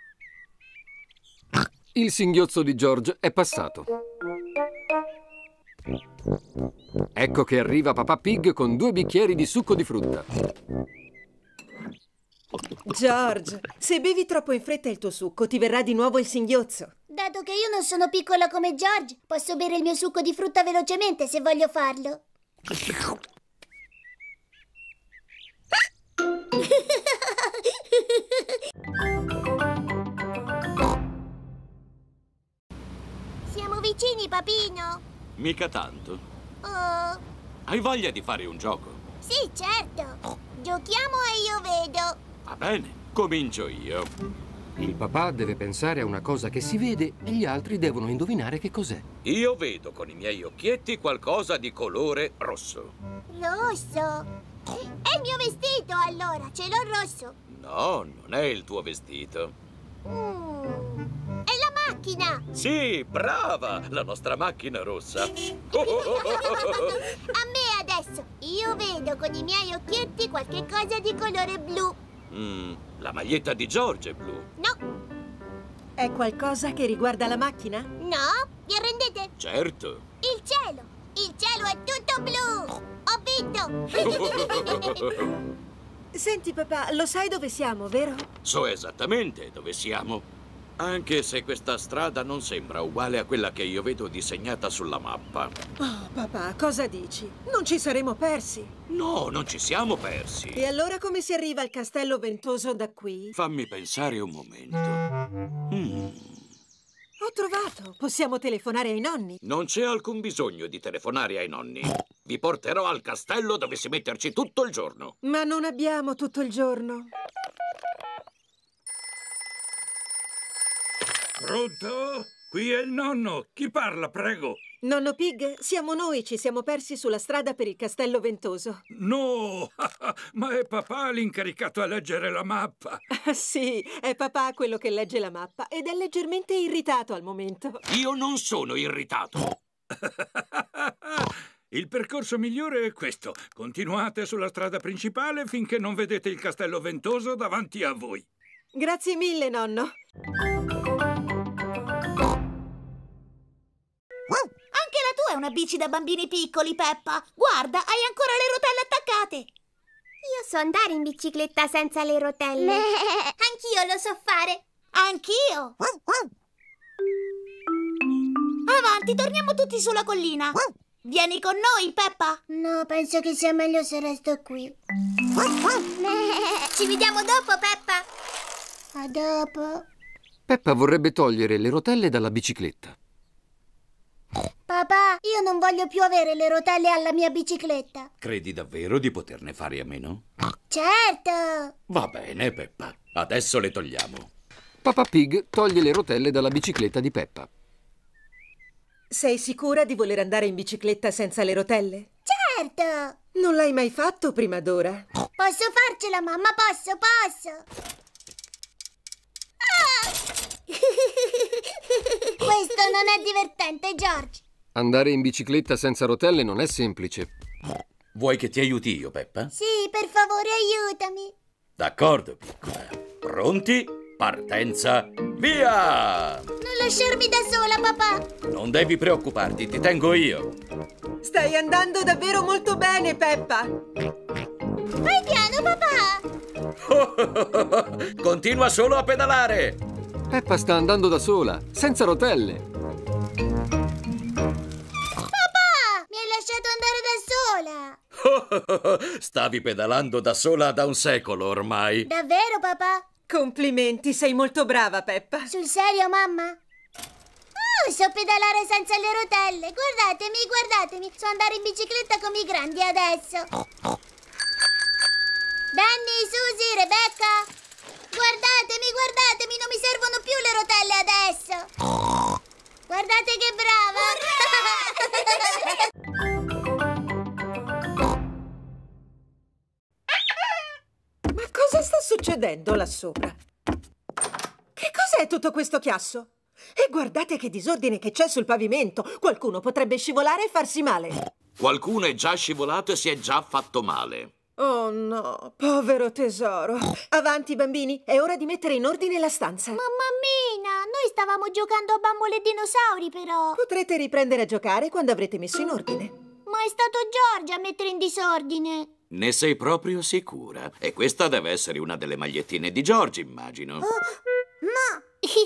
Il singhiozzo di George è passato. Ecco che arriva Papà Pig con due bicchieri di succo di frutta. George, se bevi troppo in fretta il tuo succo, ti verrà di nuovo il singhiozzo. Dato che io non sono piccola come George, posso bere il mio succo di frutta velocemente se voglio farlo. Siamo vicini, papino? Mica tanto. Oh, Hai voglia di fare un gioco? sì, certo. Giochiamo e io vedo. Va bene, comincio io. Il papà deve pensare a una cosa che si vede e gli altri devono indovinare che cos'è. Io vedo con i miei occhietti qualcosa di colore rosso. Rosso? È il mio vestito, allora. Ce l'ho rosso. No, non è il tuo vestito. Mm. È la macchina! Sì, brava! La nostra macchina rossa. A me adesso! Io vedo con i miei occhietti qualche cosa di colore blu. Mm, la maglietta di George è blu. No! È qualcosa che riguarda la macchina? No? Vi arrendete? Certo. Il cielo! Il cielo è tutto blu! Ho vinto! Senti papà, lo sai dove siamo, vero? So esattamente dove siamo. Anche se questa strada non sembra uguale a quella che io vedo disegnata sulla mappa. Oh, papà, cosa dici? Non ci saremo persi. No, non ci siamo persi. E allora come si arriva al castello ventoso da qui? Fammi pensare un momento. Mm. Ho trovato. Possiamo telefonare ai nonni. Non c'è alcun bisogno di telefonare ai nonni. Vi porterò al castello, dovessi metterci tutto il giorno. Ma non abbiamo tutto il giorno. Pronto? Qui è il nonno. Chi parla, prego? Nonno Pig, siamo noi, ci siamo persi sulla strada per il castello ventoso. No, ma è papà l'incaricato a leggere la mappa. Sì, è papà quello che legge la mappa ed è leggermente irritato al momento. Io non sono irritato. Il percorso migliore è questo. Continuate sulla strada principale finché non vedete il castello ventoso davanti a voi. Grazie mille, nonno. Anche la tua è una bici da bambini piccoli, Peppa. Guarda, hai ancora le rotelle attaccate. Io so andare in bicicletta senza le rotelle. Anch'io lo so fare. Anch'io. Avanti, torniamo tutti sulla collina. Vieni con noi, Peppa. No, penso che sia meglio se resto qui. Ci vediamo dopo, Peppa. A dopo. Peppa vorrebbe togliere le rotelle dalla bicicletta. Papà, io non voglio più avere le rotelle alla mia bicicletta. Credi davvero di poterne fare a meno? Certo. Va bene, Peppa. Adesso le togliamo. Papà Pig toglie le rotelle dalla bicicletta di Peppa. Sei sicura di voler andare in bicicletta senza le rotelle? Certo. Non l'hai mai fatto prima d'ora? Posso farcela, mamma, posso, posso. Ah! Questo non è divertente, George. Andare in bicicletta senza rotelle non è semplice. Vuoi che ti aiuti io, Peppa? Sì, per favore, aiutami. D'accordo, piccola. Pronti? Partenza, via! Non lasciarmi da sola, papà. Non devi preoccuparti, ti tengo io. Stai andando davvero molto bene, Peppa. Vai piano, papà. Continua solo a pedalare. Peppa sta andando da sola, senza rotelle. Papà, mi hai lasciato andare da sola. Stavi pedalando da sola da un secolo ormai. Davvero, papà? Complimenti, sei molto brava, Peppa. Sul serio, mamma? Oh, so pedalare senza le rotelle. Guardatemi, guardatemi. So andare in bicicletta come i grandi adesso. Danny, Susie, Rebecca. Guardatemi, guardatemi, non mi servono più le rotelle adesso. Guardate che brava. Ma cosa sta succedendo là sopra? Che cos'è tutto questo chiasso? E guardate che disordine che c'è sul pavimento. Qualcuno potrebbe scivolare e farsi male. Qualcuno è già scivolato e si è già fatto male. Oh no, povero tesoro. Avanti, bambini, è ora di mettere in ordine la stanza. Mammina, noi stavamo giocando a bambole e dinosauri, però. Potrete riprendere a giocare quando avrete messo in ordine. Ma è stato George a mettere in disordine. Ne sei proprio sicura? E questa deve essere una delle magliettine di George, immagino. Oh, no!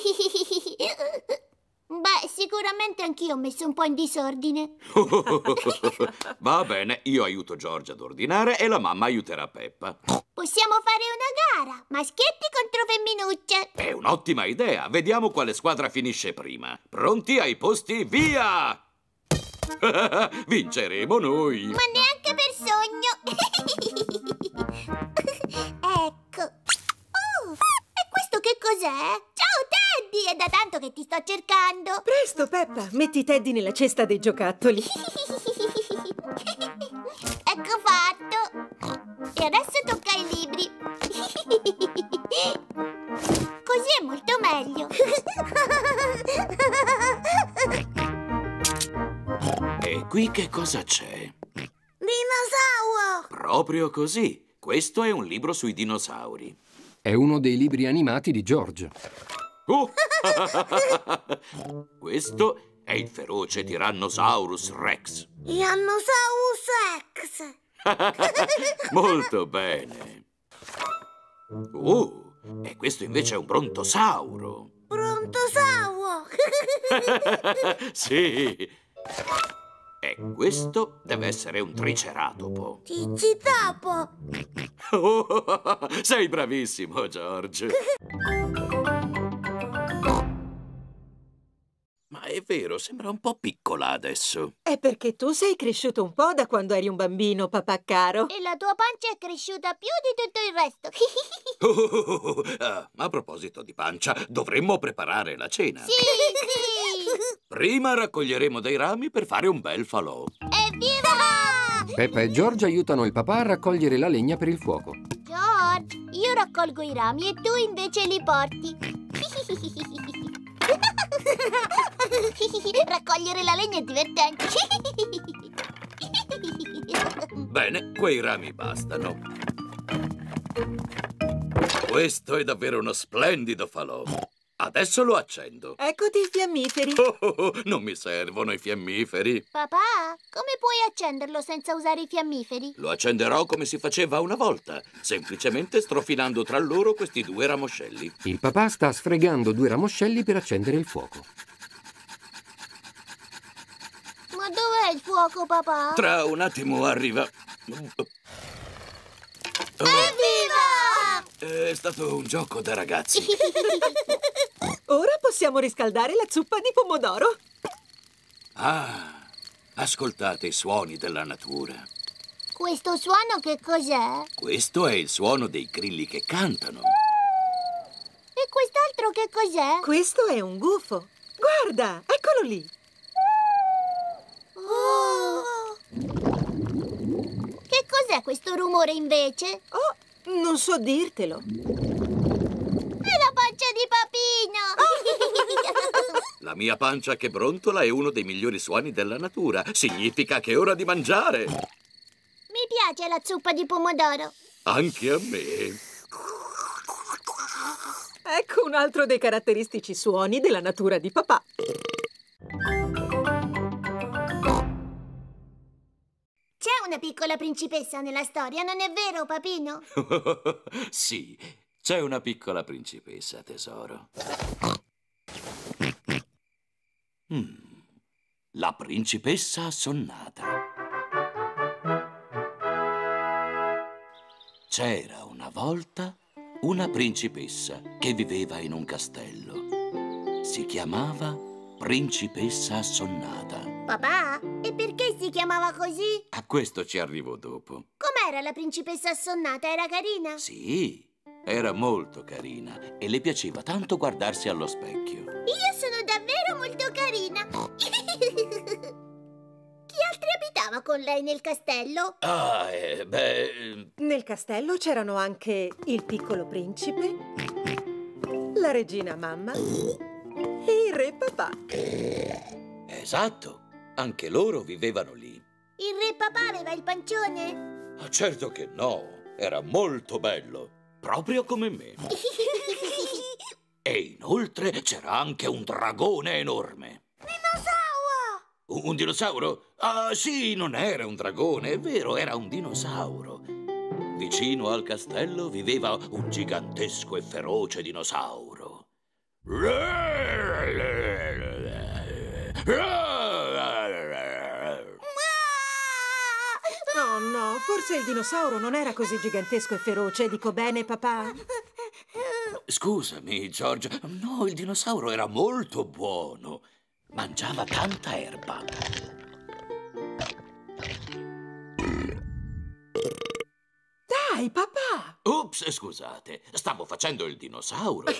Beh, sicuramente anch'io ho messo un po' in disordine. Va bene, io aiuto George ad ordinare e la mamma aiuterà Peppa. Possiamo fare una gara, maschietti contro femminucce. È un'ottima idea, vediamo quale squadra finisce prima. Pronti ai posti, via! Vinceremo noi! Ma neanche per sogno! Ecco. Oh, e questo che cos'è? Ciao Teddy, è da tanto che ti sto cercando. Presto, Peppa, metti Teddy nella cesta dei giocattoli. Ecco fatto. E adesso tocca ai libri. Così è molto meglio. E qui che cosa c'è? Dinosauro! Proprio così. Questo è un libro sui dinosauri. È uno dei libri animati di George. Oh! Questo è il feroce Tyrannosaurus Rex. Tyrannosaurus Rex! Molto bene. Oh, e questo invece è un Brontosauro. Brontosauro! Sì. E questo deve essere un Triceratopo. Ticitapo! Oh, sei bravissimo, George. Ma è vero, sembra un po' piccola adesso. È perché tu sei cresciuto un po' da quando eri un bambino, papà caro. E la tua pancia è cresciuta più di tutto il resto. Oh, ah, a proposito di pancia, dovremmo preparare la cena. Sì, sì! Prima raccoglieremo dei rami per fare un bel falò. Evviva! Peppa e George aiutano il papà a raccogliere la legna per il fuoco. George, io raccolgo i rami e tu invece li porti. Raccogliere la legna è divertente. Bene, quei rami bastano. Questo è davvero uno splendido falò. Adesso lo accendo. Eccoti i fiammiferi. Oh, oh, oh, non mi servono i fiammiferi. Papà, come puoi accenderlo senza usare i fiammiferi? Lo accenderò come si faceva una volta, semplicemente strofinando tra loro questi due ramoscelli. Il papà sta sfregando due ramoscelli per accendere il fuoco. Ma dov'è il fuoco, papà? Tra un attimo arriva. Evviva! È stato un gioco da ragazzi. Ora possiamo riscaldare la zuppa di pomodoro. Ah, ascoltate i suoni della natura. Questo suono che cos'è? Questo è il suono dei grilli che cantano. E quest'altro che cos'è? Questo è un gufo. Guarda, eccolo lì. Oh! Che cos'è questo rumore invece? Oh, non so dirtelo. È la pancia di Papino! La mia pancia che brontola è uno dei migliori suoni della natura. Significa che è ora di mangiare. Mi piace la zuppa di pomodoro. Anche a me. Ecco un altro dei caratteristici suoni della natura di papà. C'è una piccola principessa nella storia, non è vero, Papino? Sì, c'è una piccola principessa, tesoro. Mm, la principessa assonnata. C'era una volta una principessa che viveva in un castello. Si chiamava Principessa Assonnata. Papà, e perché si chiamava così? A questo ci arrivo dopo. Com'era la principessa assonnata? Era carina? Sì, era molto carina e le piaceva tanto guardarsi allo specchio. Io sono davvero molto carina. Chi altri abitava con lei nel castello? Ah, eh, beh... Nel castello c'erano anche il piccolo principe, la regina mamma e il re papà. Esatto, anche loro vivevano lì. Il re papà aveva il pancione? Ah, certo che no, era molto bello, proprio come me. E inoltre c'era anche un dragone enorme. Dinosauro! Un dinosauro? Ah, sì, non era un dragone, è vero, era un dinosauro. Vicino al castello viveva un gigantesco e feroce dinosauro. No, no, forse il dinosauro non era così gigantesco e feroce, dico bene, papà? Scusami, George, no, il dinosauro era molto buono. Mangiava tanta erba. Dai, papà! Ops, scusate, stavo facendo il dinosauro.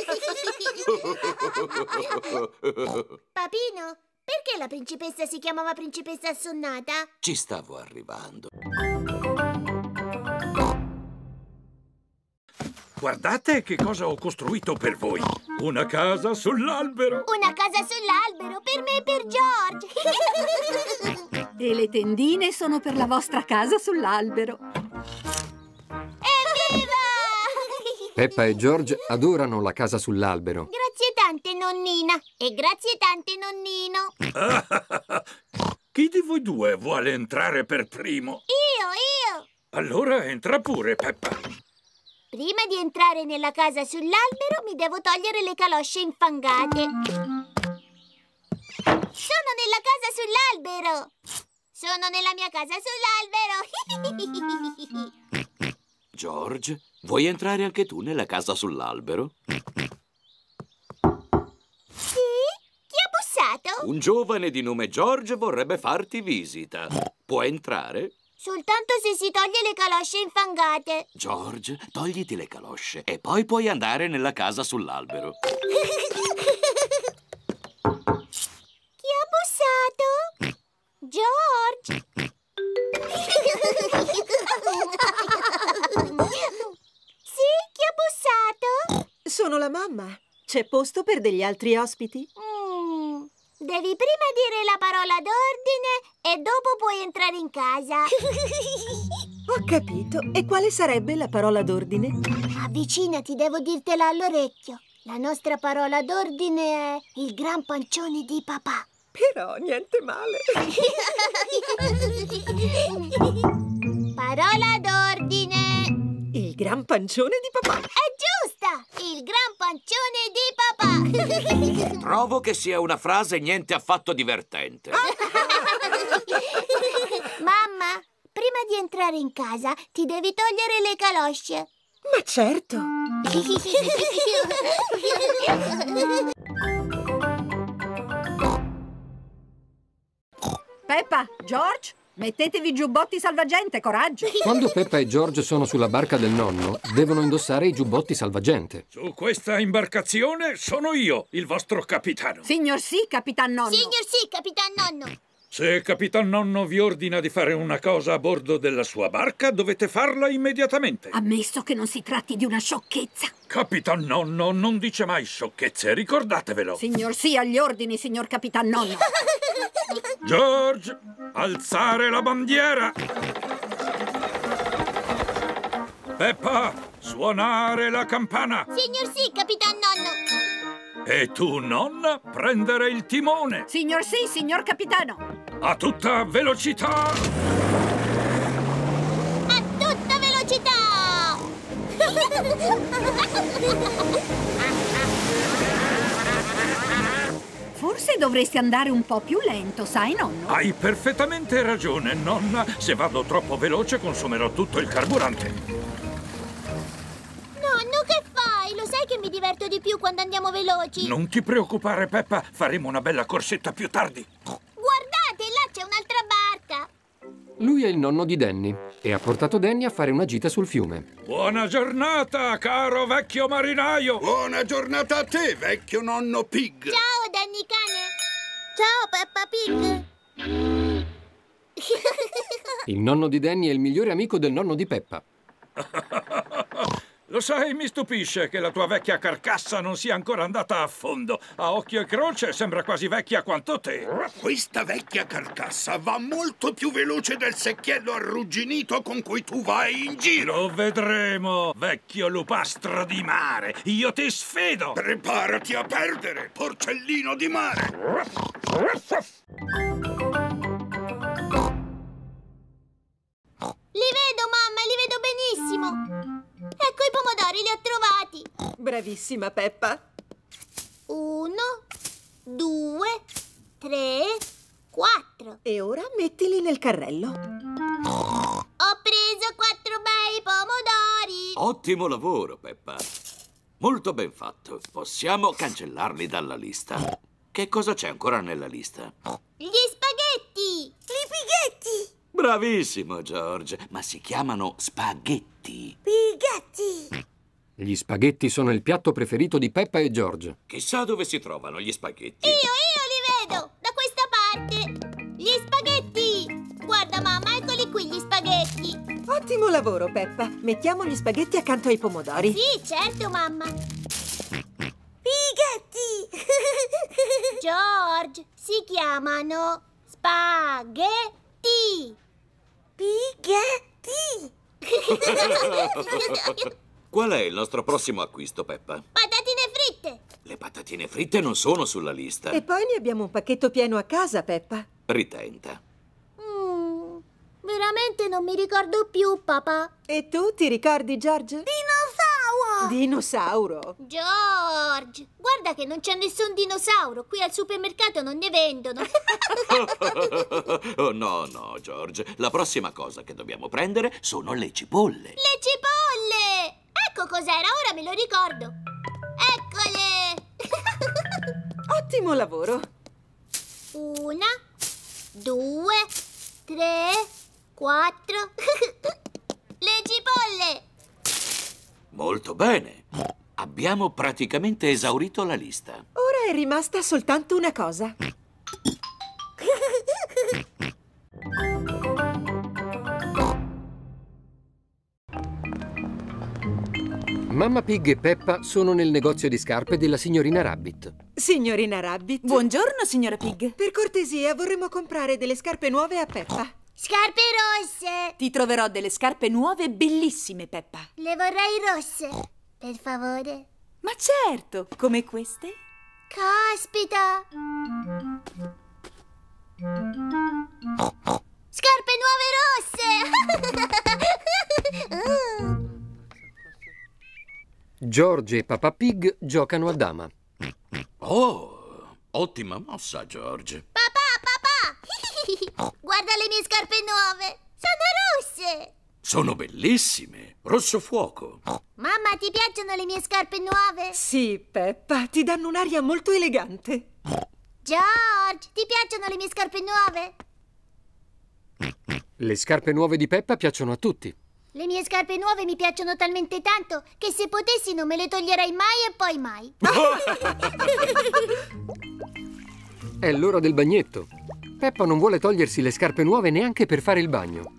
Papino, perché la principessa si chiamava principessa assonnata? Ci stavo arrivando. Guardate che cosa ho costruito per voi. Una casa sull'albero. Una casa sull'albero per me e per George. Le tendine sono per la vostra casa sull'albero. Evviva! Peppa e George adorano la casa sull'albero. Grazie tante, nonnina. E grazie tante, nonnino. Chi di voi due vuole entrare per primo? Io, io. Allora entra pure, Peppa. Prima di entrare nella casa sull'albero mi devo togliere le calosce infangate. Sono nella casa sull'albero! Sono nella mia casa sull'albero! George, vuoi entrare anche tu nella casa sull'albero? Sì? Chi ha bussato? Un giovane di nome George vorrebbe farti visita. Può entrare? Soltanto se si toglie le calosce infangate. George, togliti le calosce e poi puoi andare nella casa sull'albero. Chi ha bussato? George! Sì, chi ha bussato? Sono la mamma. C'è posto per degli altri ospiti? Mm, devi prima dire la parola d'ordine e dopo puoi entrare in casa. Ho capito. E quale sarebbe la parola d'ordine? Avvicinati, devo dirtela all'orecchio. La nostra parola d'ordine è il gran pancione di papà. Però niente male. Parola d'ordine. Il gran pancione di papà. È giusta! Il gran pancione di papà. Trovo che sia una frase niente affatto divertente. Mamma, prima di entrare in casa ti devi togliere le calosce. Ma certo. Peppa, George, mettetevi i giubbotti salvagente, coraggio! Quando Peppa e George sono sulla barca del nonno, devono indossare i giubbotti salvagente. Su questa imbarcazione sono io, il vostro capitano. Signor sì, capitan nonno. Signor sì, capitan nonno. Se capitan nonno vi ordina di fare una cosa a bordo della sua barca, dovete farla immediatamente. Ammesso che non si tratti di una sciocchezza. Capitan nonno non dice mai sciocchezze, ricordatevelo. Signor sì, agli ordini, signor capitan nonno. George, alzare la bandiera. Peppa, suonare la campana. Signor sì, capitan nonno. E tu, nonna, prendere il timone. Signor sì, signor capitano. A tutta velocità. A tutta velocità. Forse dovresti andare un po' più lento, sai, nonno? Hai perfettamente ragione, nonna. Se vado troppo veloce consumerò tutto il carburante. Nonno, che fai? Lo sai che mi diverto di più quando andiamo veloci? Non ti preoccupare, Peppa. Faremo una bella corsetta più tardi. Guardate, là c'è un'altra barca. Lui è il nonno di Danny e ha portato Danny a fare una gita sul fiume. Buona giornata, caro vecchio marinaio. Buona giornata a te, vecchio nonno Pig. Ciao, Danny cane. Ciao, Peppa Pig. Il nonno di Danny è il migliore amico del nonno di Peppa. Lo sai, mi stupisce che la tua vecchia carcassa non sia ancora andata a fondo. A occhio e croce sembra quasi vecchia quanto te. Questa vecchia carcassa va molto più veloce del secchiello arrugginito con cui tu vai in giro. Lo vedremo, vecchio lupastro di mare. Io ti sfido. Preparati a perdere, porcellino di mare. Li vedo, mamma, li vedo benissimo. Ecco i pomodori, li ho trovati. Bravissima, Peppa. Uno, due, tre, quattro. E ora mettili nel carrello. Ho preso quattro bei pomodori. Ottimo lavoro, Peppa. Molto ben fatto. Possiamo cancellarli dalla lista. Che cosa c'è ancora nella lista? Gli spaghetti. Gli spaghetti. Bravissimo, George. Ma si chiamano spaghetti. Spaghetti. Gli spaghetti sono il piatto preferito di Peppa e George. Chissà dove si trovano gli spaghetti. Io, io li vedo, da questa parte. Gli spaghetti. Guarda, mamma, eccoli qui gli spaghetti. Ottimo lavoro, Peppa. Mettiamo gli spaghetti accanto ai pomodori. Sì, certo, mamma. Spaghetti. George, si chiamano spaghetti. Spaghetti! Qual è il nostro prossimo acquisto, Peppa? Patatine fritte! Le patatine fritte non sono sulla lista. E poi ne abbiamo un pacchetto pieno a casa, Peppa. Ritenta. Mm, veramente non mi ricordo più, papà. E tu ti ricordi, George? Dinosauro! Dinosauro! George, guarda che non c'è nessun dinosauro. Qui al supermercato non ne vendono. Oh, no, no, George. La prossima cosa che dobbiamo prendere sono le cipolle. Le cipolle! Ecco cos'era, ora me lo ricordo. Eccole! Ottimo lavoro! Una, due, tre, quattro. Le cipolle! Molto bene. Abbiamo praticamente esaurito la lista. Ora è rimasta soltanto una cosa. Mamma Pig e Peppa sono nel negozio di scarpe della signorina Rabbit. Signorina Rabbit. Buongiorno, signora Pig. Per cortesia, vorremmo comprare delle scarpe nuove a Peppa. Scarpe rosse! Ti troverò delle scarpe nuove bellissime, Peppa. Le vorrei rosse, per favore. Ma certo, come queste? Caspita! Scarpe nuove rosse! George e Papà Pig giocano a dama. Oh, ottima mossa, George. Papà, papà! Guarda le mie scarpe nuove! Sono rosse! Sono bellissime. Rosso fuoco. Mamma, ti piacciono le mie scarpe nuove? Sì, Peppa, ti danno un'aria molto elegante. George, ti piacciono le mie scarpe nuove? Le scarpe nuove di Peppa piacciono a tutti. Le mie scarpe nuove mi piacciono talmente tanto che se potessi non me le toglierei mai e poi mai. È l'ora del bagnetto. Peppa non vuole togliersi le scarpe nuove neanche per fare il bagno.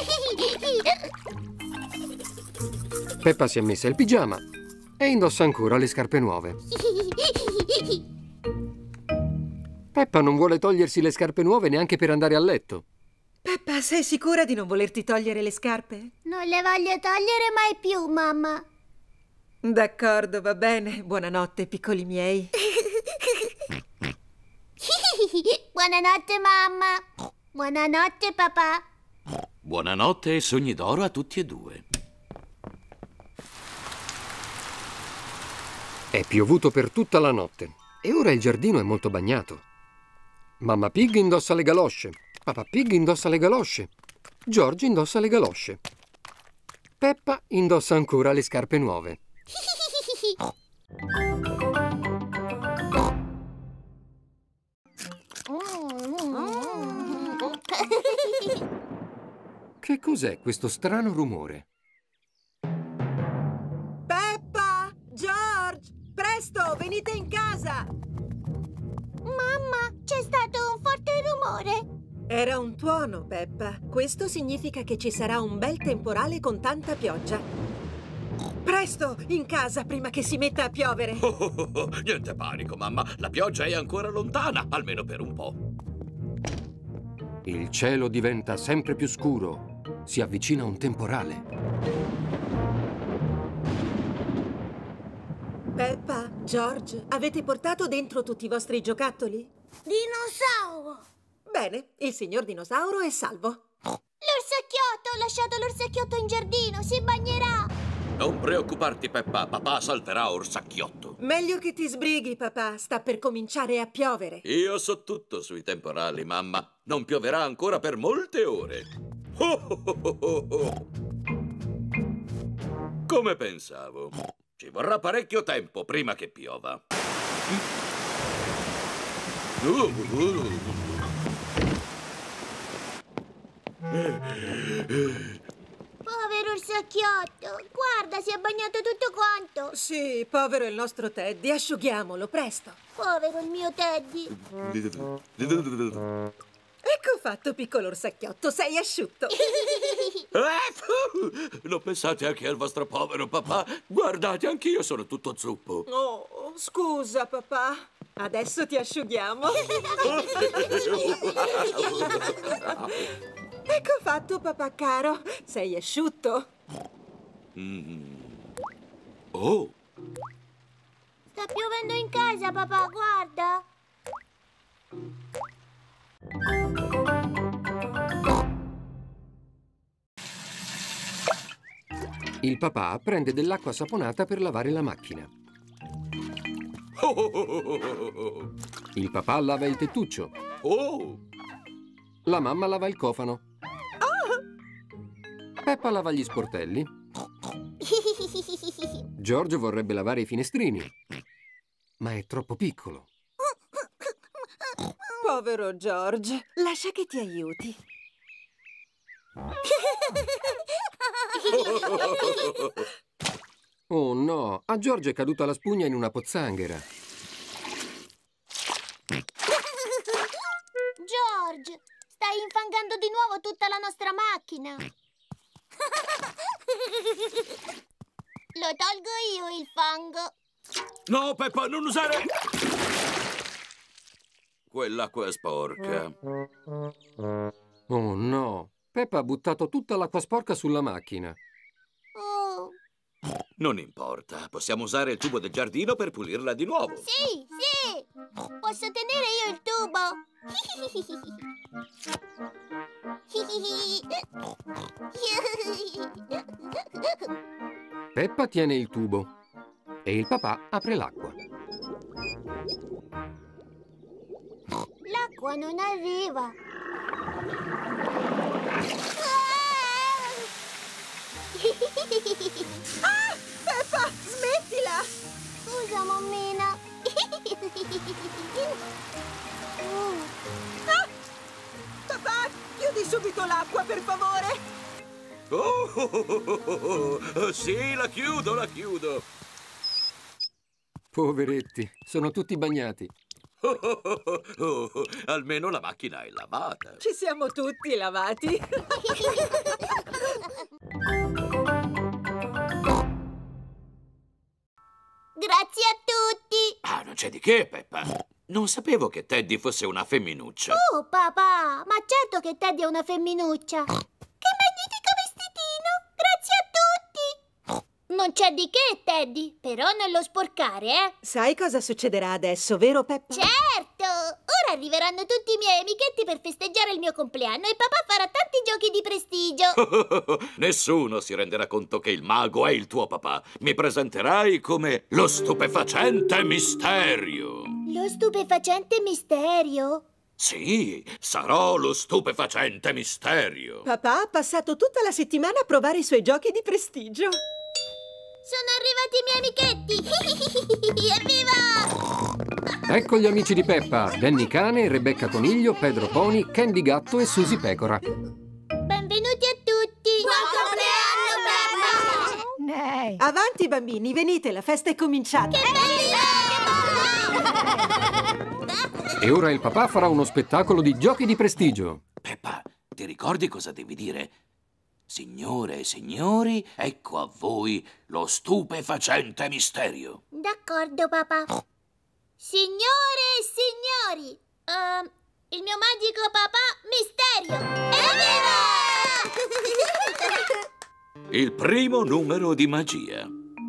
Peppa si è messa il pigiama e indossa ancora le scarpe nuove. Peppa non vuole togliersi le scarpe nuove neanche per andare a letto. Peppa, sei sicura di non volerti togliere le scarpe? Non le voglio togliere mai più, mamma. D'accordo, va bene. Buonanotte, piccoli miei. Buonanotte, mamma. Buonanotte, papà. Buonanotte e sogni d'oro a tutti e due. È piovuto per tutta la notte e ora il giardino è molto bagnato. Mamma Pig indossa le galosce. Papà Pig indossa le galosce. George indossa le galosce. Peppa indossa ancora le scarpe nuove. Che cos'è questo strano rumore? Peppa! George! Presto, venite in casa! Mamma, c'è stato un forte rumore. Era un tuono, Peppa. Questo significa che ci sarà un bel temporale con tanta pioggia. Presto, in casa, prima che si metta a piovere. Oh, oh, oh, oh. Niente panico, mamma. La pioggia è ancora lontana, almeno per un po'. Il cielo diventa sempre più scuro. Si avvicina un temporale. Peppa, George, avete portato dentro tutti i vostri giocattoli? Dinosauro! Bene, il signor dinosauro è salvo. L'orsacchiotto! Ho lasciato l'orsacchiotto in giardino, si bagnerà! Non preoccuparti, Peppa, papà salterà Orsacchiotto. Meglio che ti sbrighi, papà, sta per cominciare a piovere. Io so tutto sui temporali, mamma. Non pioverà ancora per molte ore. Oh, oh, oh, oh, oh. Come pensavo. Ci vorrà parecchio tempo prima che piova. Povero orsacchiotto, guarda, si è bagnato tutto quanto. Sì, povero il nostro Teddy, asciughiamolo, presto. Povero il mio Teddy. Ecco fatto, piccolo orsacchiotto, sei asciutto. Non pensate anche al vostro povero papà? Guardate, anch'io sono tutto zuppo. Oh, scusa, papà. Adesso ti asciughiamo. fatto, papà caro? Sei asciutto. Mm. Oh! Sta piovendo in casa, papà, guarda. Il papà prende dell'acqua saponata per lavare la macchina. Il papà lava il tettuccio. Oh! La mamma lava il cofano. Peppa lava gli sportelli. George vorrebbe lavare i finestrini, ma è troppo piccolo. Povero George, lascia che ti aiuti. Oh no, a George è caduta la spugna in una pozzanghera. George, stai infangando di nuovo tutta la nostra macchina. Lo tolgo io il fango. No, Peppa, non usare... Quell'acqua è sporca. Oh no, Peppa ha buttato tutta l'acqua sporca sulla macchina. Oh. Non importa, possiamo usare il tubo del giardino per pulirla di nuovo. Sì, sì. Posso tenere io il tubo? Peppa tiene il tubo e il papà apre l'acqua. L'acqua non arriva. Ah! Peppa, smettila! Scusa, mammina. Ah! Papà, chiudi subito l'acqua, per favore! Oh, oh, oh, oh, oh, sì, la chiudo, la chiudo. Poveretti, sono tutti bagnati. Oh, oh, oh, oh, oh, almeno la macchina è lavata. Ci siamo tutti lavati. Grazie a tutti. Ah, non c'è di che, Peppa. Non sapevo che Teddy fosse una femminuccia. Oh, papà, ma certo che Teddy è una femminuccia. Che magnifico vestitino! Grazie a tutti! Non c'è di che, Teddy, però non lo sporcare, eh? Sai cosa succederà adesso, vero Peppa? Certo! Ora arriveranno tutti i miei amichetti per festeggiare il mio compleanno e papà farà tanti giochi di prestigio. Nessuno si renderà conto che il mago è il tuo papà. Mi presenterai come lo stupefacente Misterio. Lo stupefacente Misterio? Sì, sarò lo stupefacente Misterio. Papà ha passato tutta la settimana a provare i suoi giochi di prestigio. Sono arrivati i miei amichetti! Evviva! Ecco gli amici di Peppa: Danny Cane, Rebecca Coniglio, Pedro Pony, Candy Gatto e Susie Pecora. Benvenuti a tutti! Buon compleanno, Peppa! Avanti bambini, venite, la festa è cominciata. Che E ora il papà farà uno spettacolo di giochi di prestigio. Peppa, ti ricordi cosa devi dire? Signore e signori, ecco a voi lo stupefacente Misterio. D'accordo, papà. Signore e signori, uh, il mio magico papà Misterio. Evviva! Il primo numero di magia.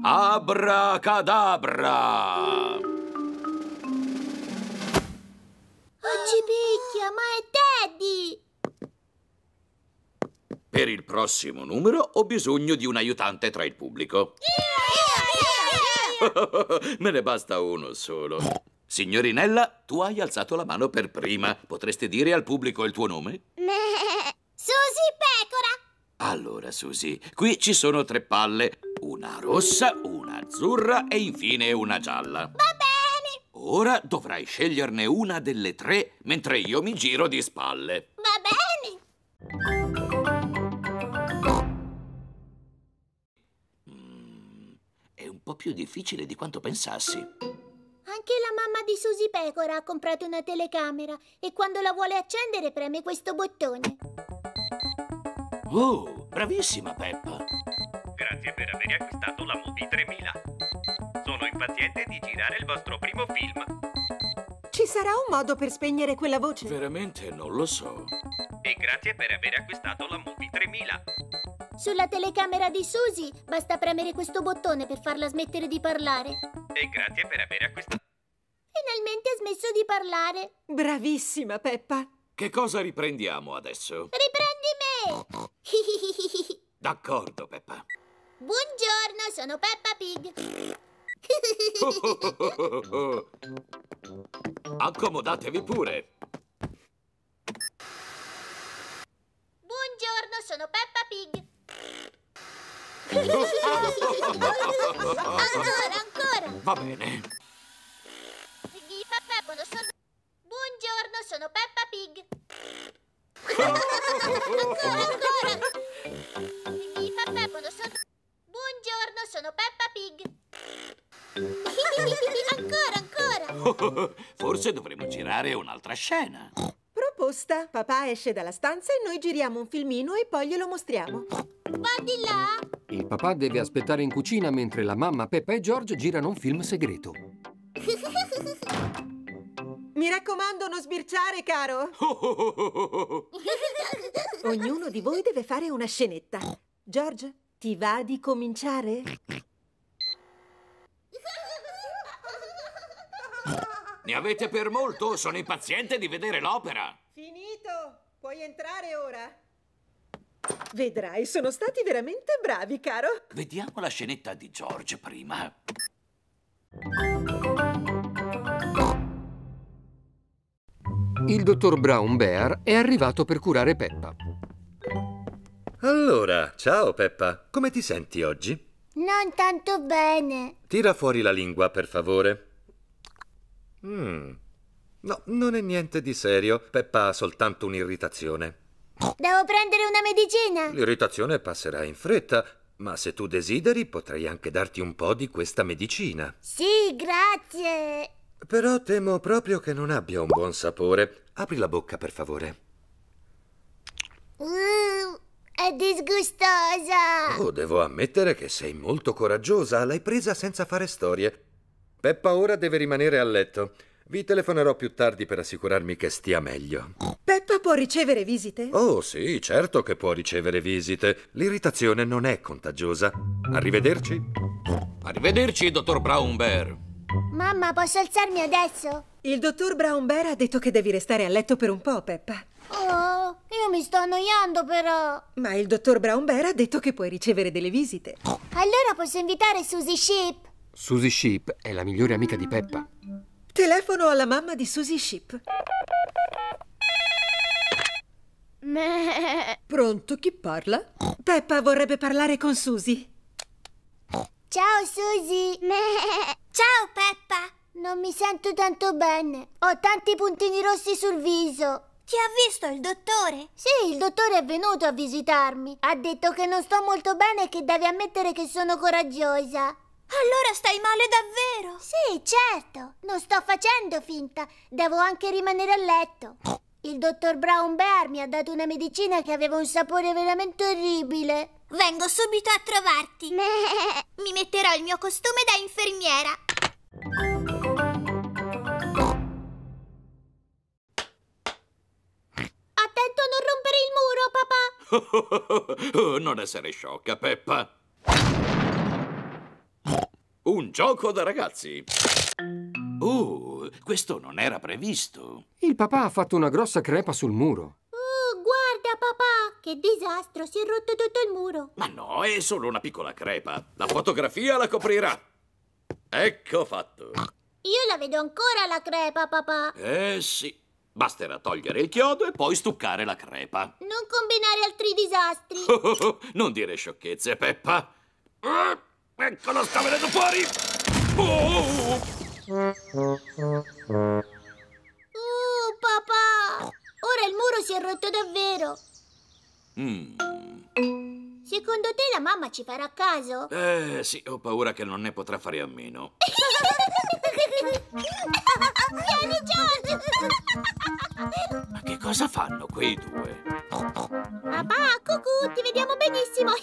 Abracadabra! Oggi picchia, ma è Teddy! Per il prossimo numero ho bisogno di un aiutante tra il pubblico. Me ne basta uno solo. Signorinella, tu hai alzato la mano per prima. Potresti dire al pubblico il tuo nome? Susie Pecora! Allora, Susie, qui ci sono tre palle. Una rossa, una azzurra e infine una gialla. Va bene! Ora dovrai sceglierne una delle tre mentre io mi giro di spalle. Va bene! È un po' più difficile di quanto pensassi. Anche la mamma di Susie Pecora ha comprato una telecamera e quando la vuole accendere preme questo bottone. Oh, bravissima Peppa. Grazie per aver acquistato la Movie tremila. Sono impaziente di girare il vostro primo film. Ci sarà un modo per spegnere quella voce? Veramente non lo so. E grazie per aver acquistato la Movie tremila. Sulla telecamera di Suzy basta premere questo bottone per farla smettere di parlare. E grazie per aver acquistato... Finalmente ha smesso di parlare. Bravissima, Peppa. Che cosa riprendiamo adesso? Riprendi me! D'accordo, Peppa. Buongiorno, sono Peppa Pig. Accomodatevi pure. Buongiorno, sono Peppa Pig. Ancora, ancora. Va bene. Buongiorno, sono Peppa Pig. Ancora, ancora. Buongiorno, sono Peppa Pig. Ancora, ancora. Forse dovremmo girare un'altra scena. Proposta. Papà esce dalla stanza e noi giriamo un filmino e poi glielo mostriamo. Va di là. Il papà deve aspettare in cucina mentre la mamma, Peppa e George girano un film segreto. Mi raccomando, non sbirciare, caro. Ognuno di voi deve fare una scenetta. George, ti va di cominciare? Ne avete per molto? Sono impaziente di vedere l'opera. Finito. Puoi entrare ora. Vedrai, sono stati veramente bravi, caro. Vediamo la scenetta di George prima. Il dottor Brown Bear è arrivato per curare Peppa. Allora, ciao Peppa, come ti senti oggi? Non tanto bene. Tira fuori la lingua, per favore. Mm. No, non è niente di serio. Peppa ha soltanto un'irritazione. Devo prendere una medicina? L'irritazione passerà in fretta, ma se tu desideri potrei anche darti un po' di questa medicina. Sì, grazie. Però temo proprio che non abbia un buon sapore. Apri la bocca, per favore. Uh, è disgustosa. Oh, devo ammettere che sei molto coraggiosa. L'hai presa senza fare storie. Peppa ora deve rimanere a letto. Vi telefonerò più tardi per assicurarmi che stia meglio. Peppa può ricevere visite? Oh, sì, certo che può ricevere visite. L'irritazione non è contagiosa. Arrivederci. Arrivederci, dottor Brown Bear. Mamma, posso alzarmi adesso? Il dottor Brown Bear ha detto che devi restare a letto per un po', Peppa. Oh, io mi sto annoiando però. Ma il dottor Brown Bear ha detto che puoi ricevere delle visite. Allora posso invitare Suzy Sheep? Suzy Sheep è la migliore amica di Peppa. Telefono alla mamma di Suzy Sheep. Pronto, chi parla? Peppa vorrebbe parlare con Suzy. Ciao Suzy. Ciao Peppa. Non mi sento tanto bene. Ho tanti puntini rossi sul viso. Ti ha visto il dottore? Sì, il dottore è venuto a visitarmi. Ha detto che non sto molto bene e che devi ammettere che sono coraggiosa. Allora stai male davvero? Sì, certo. Non sto facendo finta. Devo anche rimanere a letto. Il dottor Brown Bear mi ha dato una medicina che aveva un sapore veramente orribile. Vengo subito a trovarti. Mi metterò il mio costume da infermiera. Attento a non rompere il muro, papà. Oh, non essere sciocca, Peppa. Un gioco da ragazzi. Uh, questo non era previsto. Il papà ha fatto una grossa crepa sul muro. Oh, guarda, papà! Che disastro! Si è rotto tutto il muro. Ma no, è solo una piccola crepa. La fotografia la coprirà. Ecco fatto. Io la vedo ancora la crepa, papà. Eh sì. Basterà togliere il chiodo e poi stuccare la crepa. Non combinare altri disastri. Non dire sciocchezze, Peppa. Ah, eccolo, sta venendo fuori. Oh! Uh, papà! Ora il muro si è rotto davvero. Mm. Secondo te la mamma ci farà caso? Eh, sì, ho paura che non ne potrà fare a meno. Vieni, George! Ma che cosa fanno quei due? Papà, cucù, ti vediamo benissimo.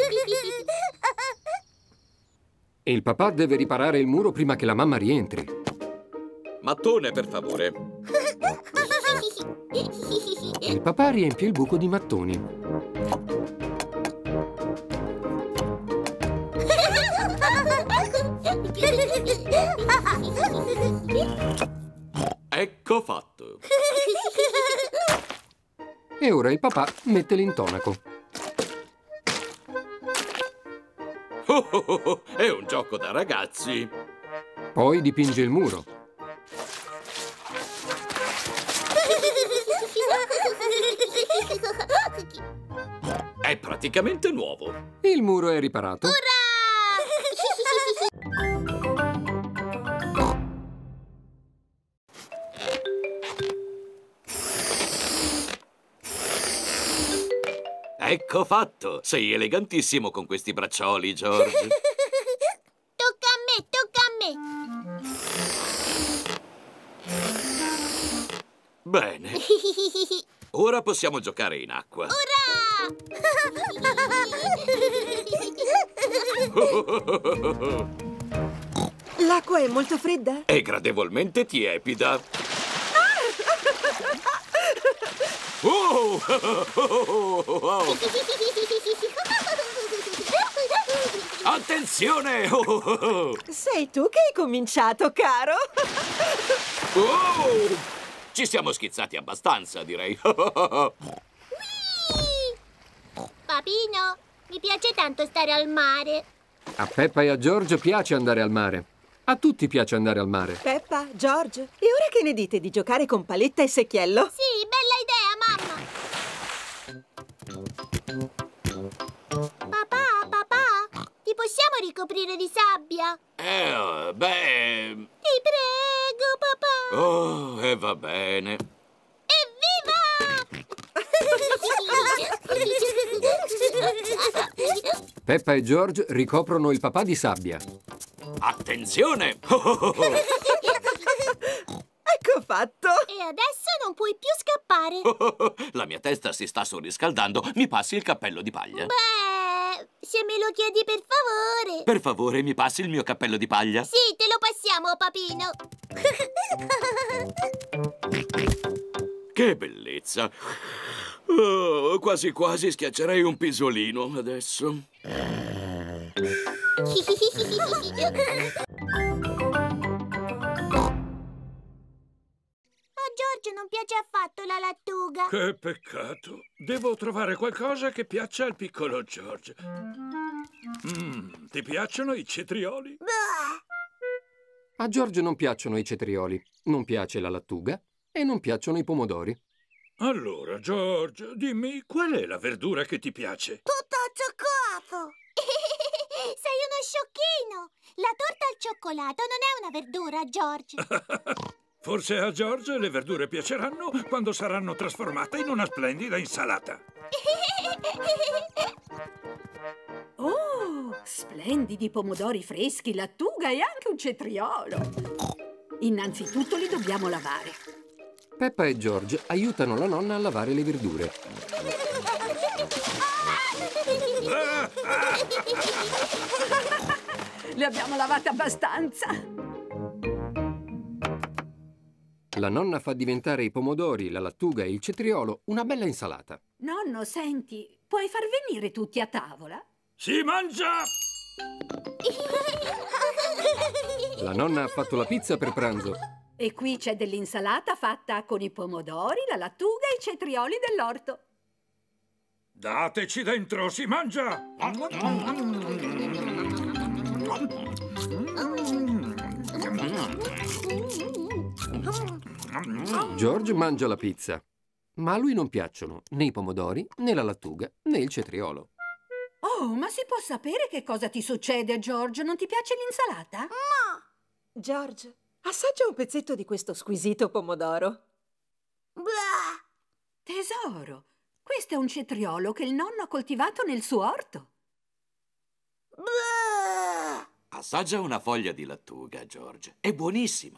E il papà deve riparare il muro prima che la mamma rientri. Mattone, per favore. Il papà riempie il buco di mattoni. Ecco fatto. E ora il papà mette l'intonaco. Oh, oh, oh, oh, è un gioco da ragazzi. Poi dipinge il muro. È praticamente nuovo. Il muro è riparato. Ecco fatto. Sei elegantissimo con questi braccioli, George. Tocca a me, tocca a me. Bene. Ora possiamo giocare in acqua. L'acqua è molto fredda? È gradevolmente tiepida. Oh! Oh! Oh! Attenzione! Oh! Sei tu che hai cominciato, caro. Oh! Ci siamo schizzati abbastanza, direi. Papino, mi piace tanto stare al mare. A Peppa e a George piace andare al mare. A tutti piace andare al mare. Peppa, George, e ora che ne dite di giocare con paletta e secchiello? Sì, bella idea, mamma. Papà, papà, ti possiamo ricoprire di sabbia? Eh, beh... Ti prego, papà. Oh, e eh, va bene. Peppa e George ricoprono il papà di sabbia. Attenzione! Oh, oh, oh. Ecco fatto! E adesso non puoi più scappare. Oh, oh, oh. La mia testa si sta surriscaldando. Mi passi il cappello di paglia? Beh, se me lo chiedi per favore. Per favore, mi passi il mio cappello di paglia? Sì, te lo passiamo, papino. Che bellezza! Oh, quasi quasi schiaccerei un pisolino adesso. A George non piace affatto la lattuga. Che peccato. Devo trovare qualcosa che piaccia al piccolo George. Mm, ti piacciono i cetrioli? A George non piacciono i cetrioli, non piace la lattuga e non piacciono i pomodori. Allora, George, dimmi, qual è la verdura che ti piace? Tutto al cioccolato! Sei uno sciocchino! La torta al cioccolato non è una verdura, George! Forse a George le verdure piaceranno quando saranno trasformate in una splendida insalata. Oh, splendidi pomodori freschi, lattuga e anche un cetriolo. Innanzitutto li dobbiamo lavare. Peppa e George aiutano la nonna a lavare le verdure. Le abbiamo lavate abbastanza. La nonna fa diventare i pomodori, la lattuga e il cetriolo una bella insalata. Nonno, senti, puoi far venire tutti a tavola? Si mangia! La nonna ha fatto la pizza per pranzo. E qui c'è dell'insalata fatta con i pomodori, la lattuga e i cetrioli dell'orto. Dateci dentro, si mangia! George mangia la pizza, ma a lui non piacciono né i pomodori, né la lattuga, né il cetriolo. Oh, ma si può sapere che cosa ti succede, George? Non ti piace l'insalata? No! George, assaggia un pezzetto di questo squisito pomodoro. Blah! Tesoro, questo è un cetriolo che il nonno ha coltivato nel suo orto. Blah! Assaggia una foglia di lattuga, George. È buonissima.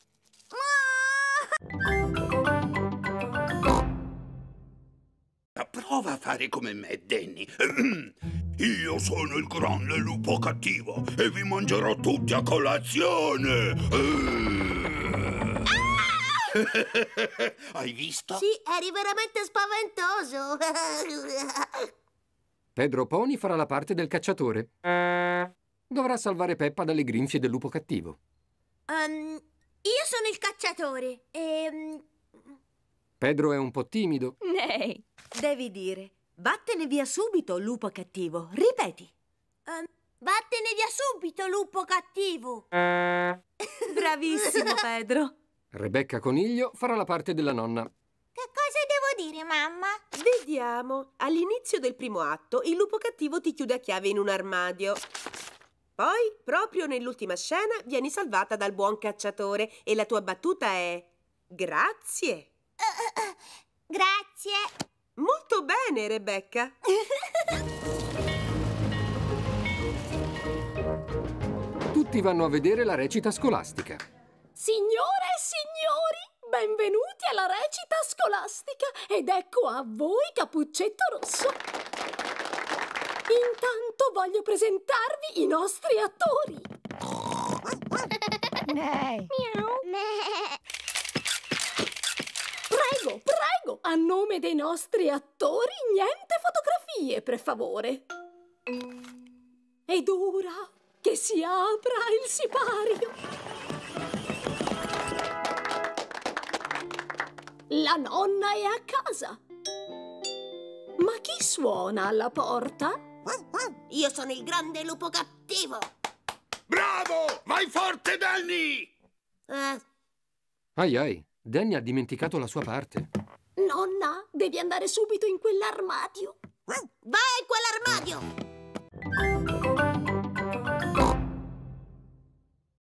Prova a fare come me, Danny. Io sono il grande lupo cattivo e vi mangerò tutti a colazione. Hai visto? Sì, eri veramente spaventoso. Pedro Pony farà la parte del cacciatore. Dovrà salvare Peppa dalle grinfie del lupo cattivo. Um, io sono il cacciatore e... Pedro è un po' timido. Nei, devi dire, vattene via subito, lupo cattivo. Ripeti. Um, vattene via subito, lupo cattivo. Bravissimo, Pedro. Rebecca Coniglio farà la parte della nonna. Che cosa devo dire, mamma? Vediamo. All'inizio del primo atto, il lupo cattivo ti chiude a chiave in un armadio. Poi, proprio nell'ultima scena, vieni salvata dal buon cacciatore e la tua battuta è... Grazie. Uh, uh, grazie. Molto bene, Rebecca. Tutti vanno a vedere la recita scolastica. Signore e signori, benvenuti alla recita scolastica ed ecco a voi Cappuccetto Rosso. Intanto voglio presentarvi i nostri attori. Miau. Prego, prego, a nome dei nostri attori, niente fotografie, per favore. Ed ora che si apra il sipario. La nonna è a casa. Ma chi suona alla porta? Io sono il grande lupo cattivo. Bravo! Vai forte, Danny! Eh, Ai ai, Danny ha dimenticato la sua parte. Nonna, devi andare subito in quell'armadio. vai in quell'armadio!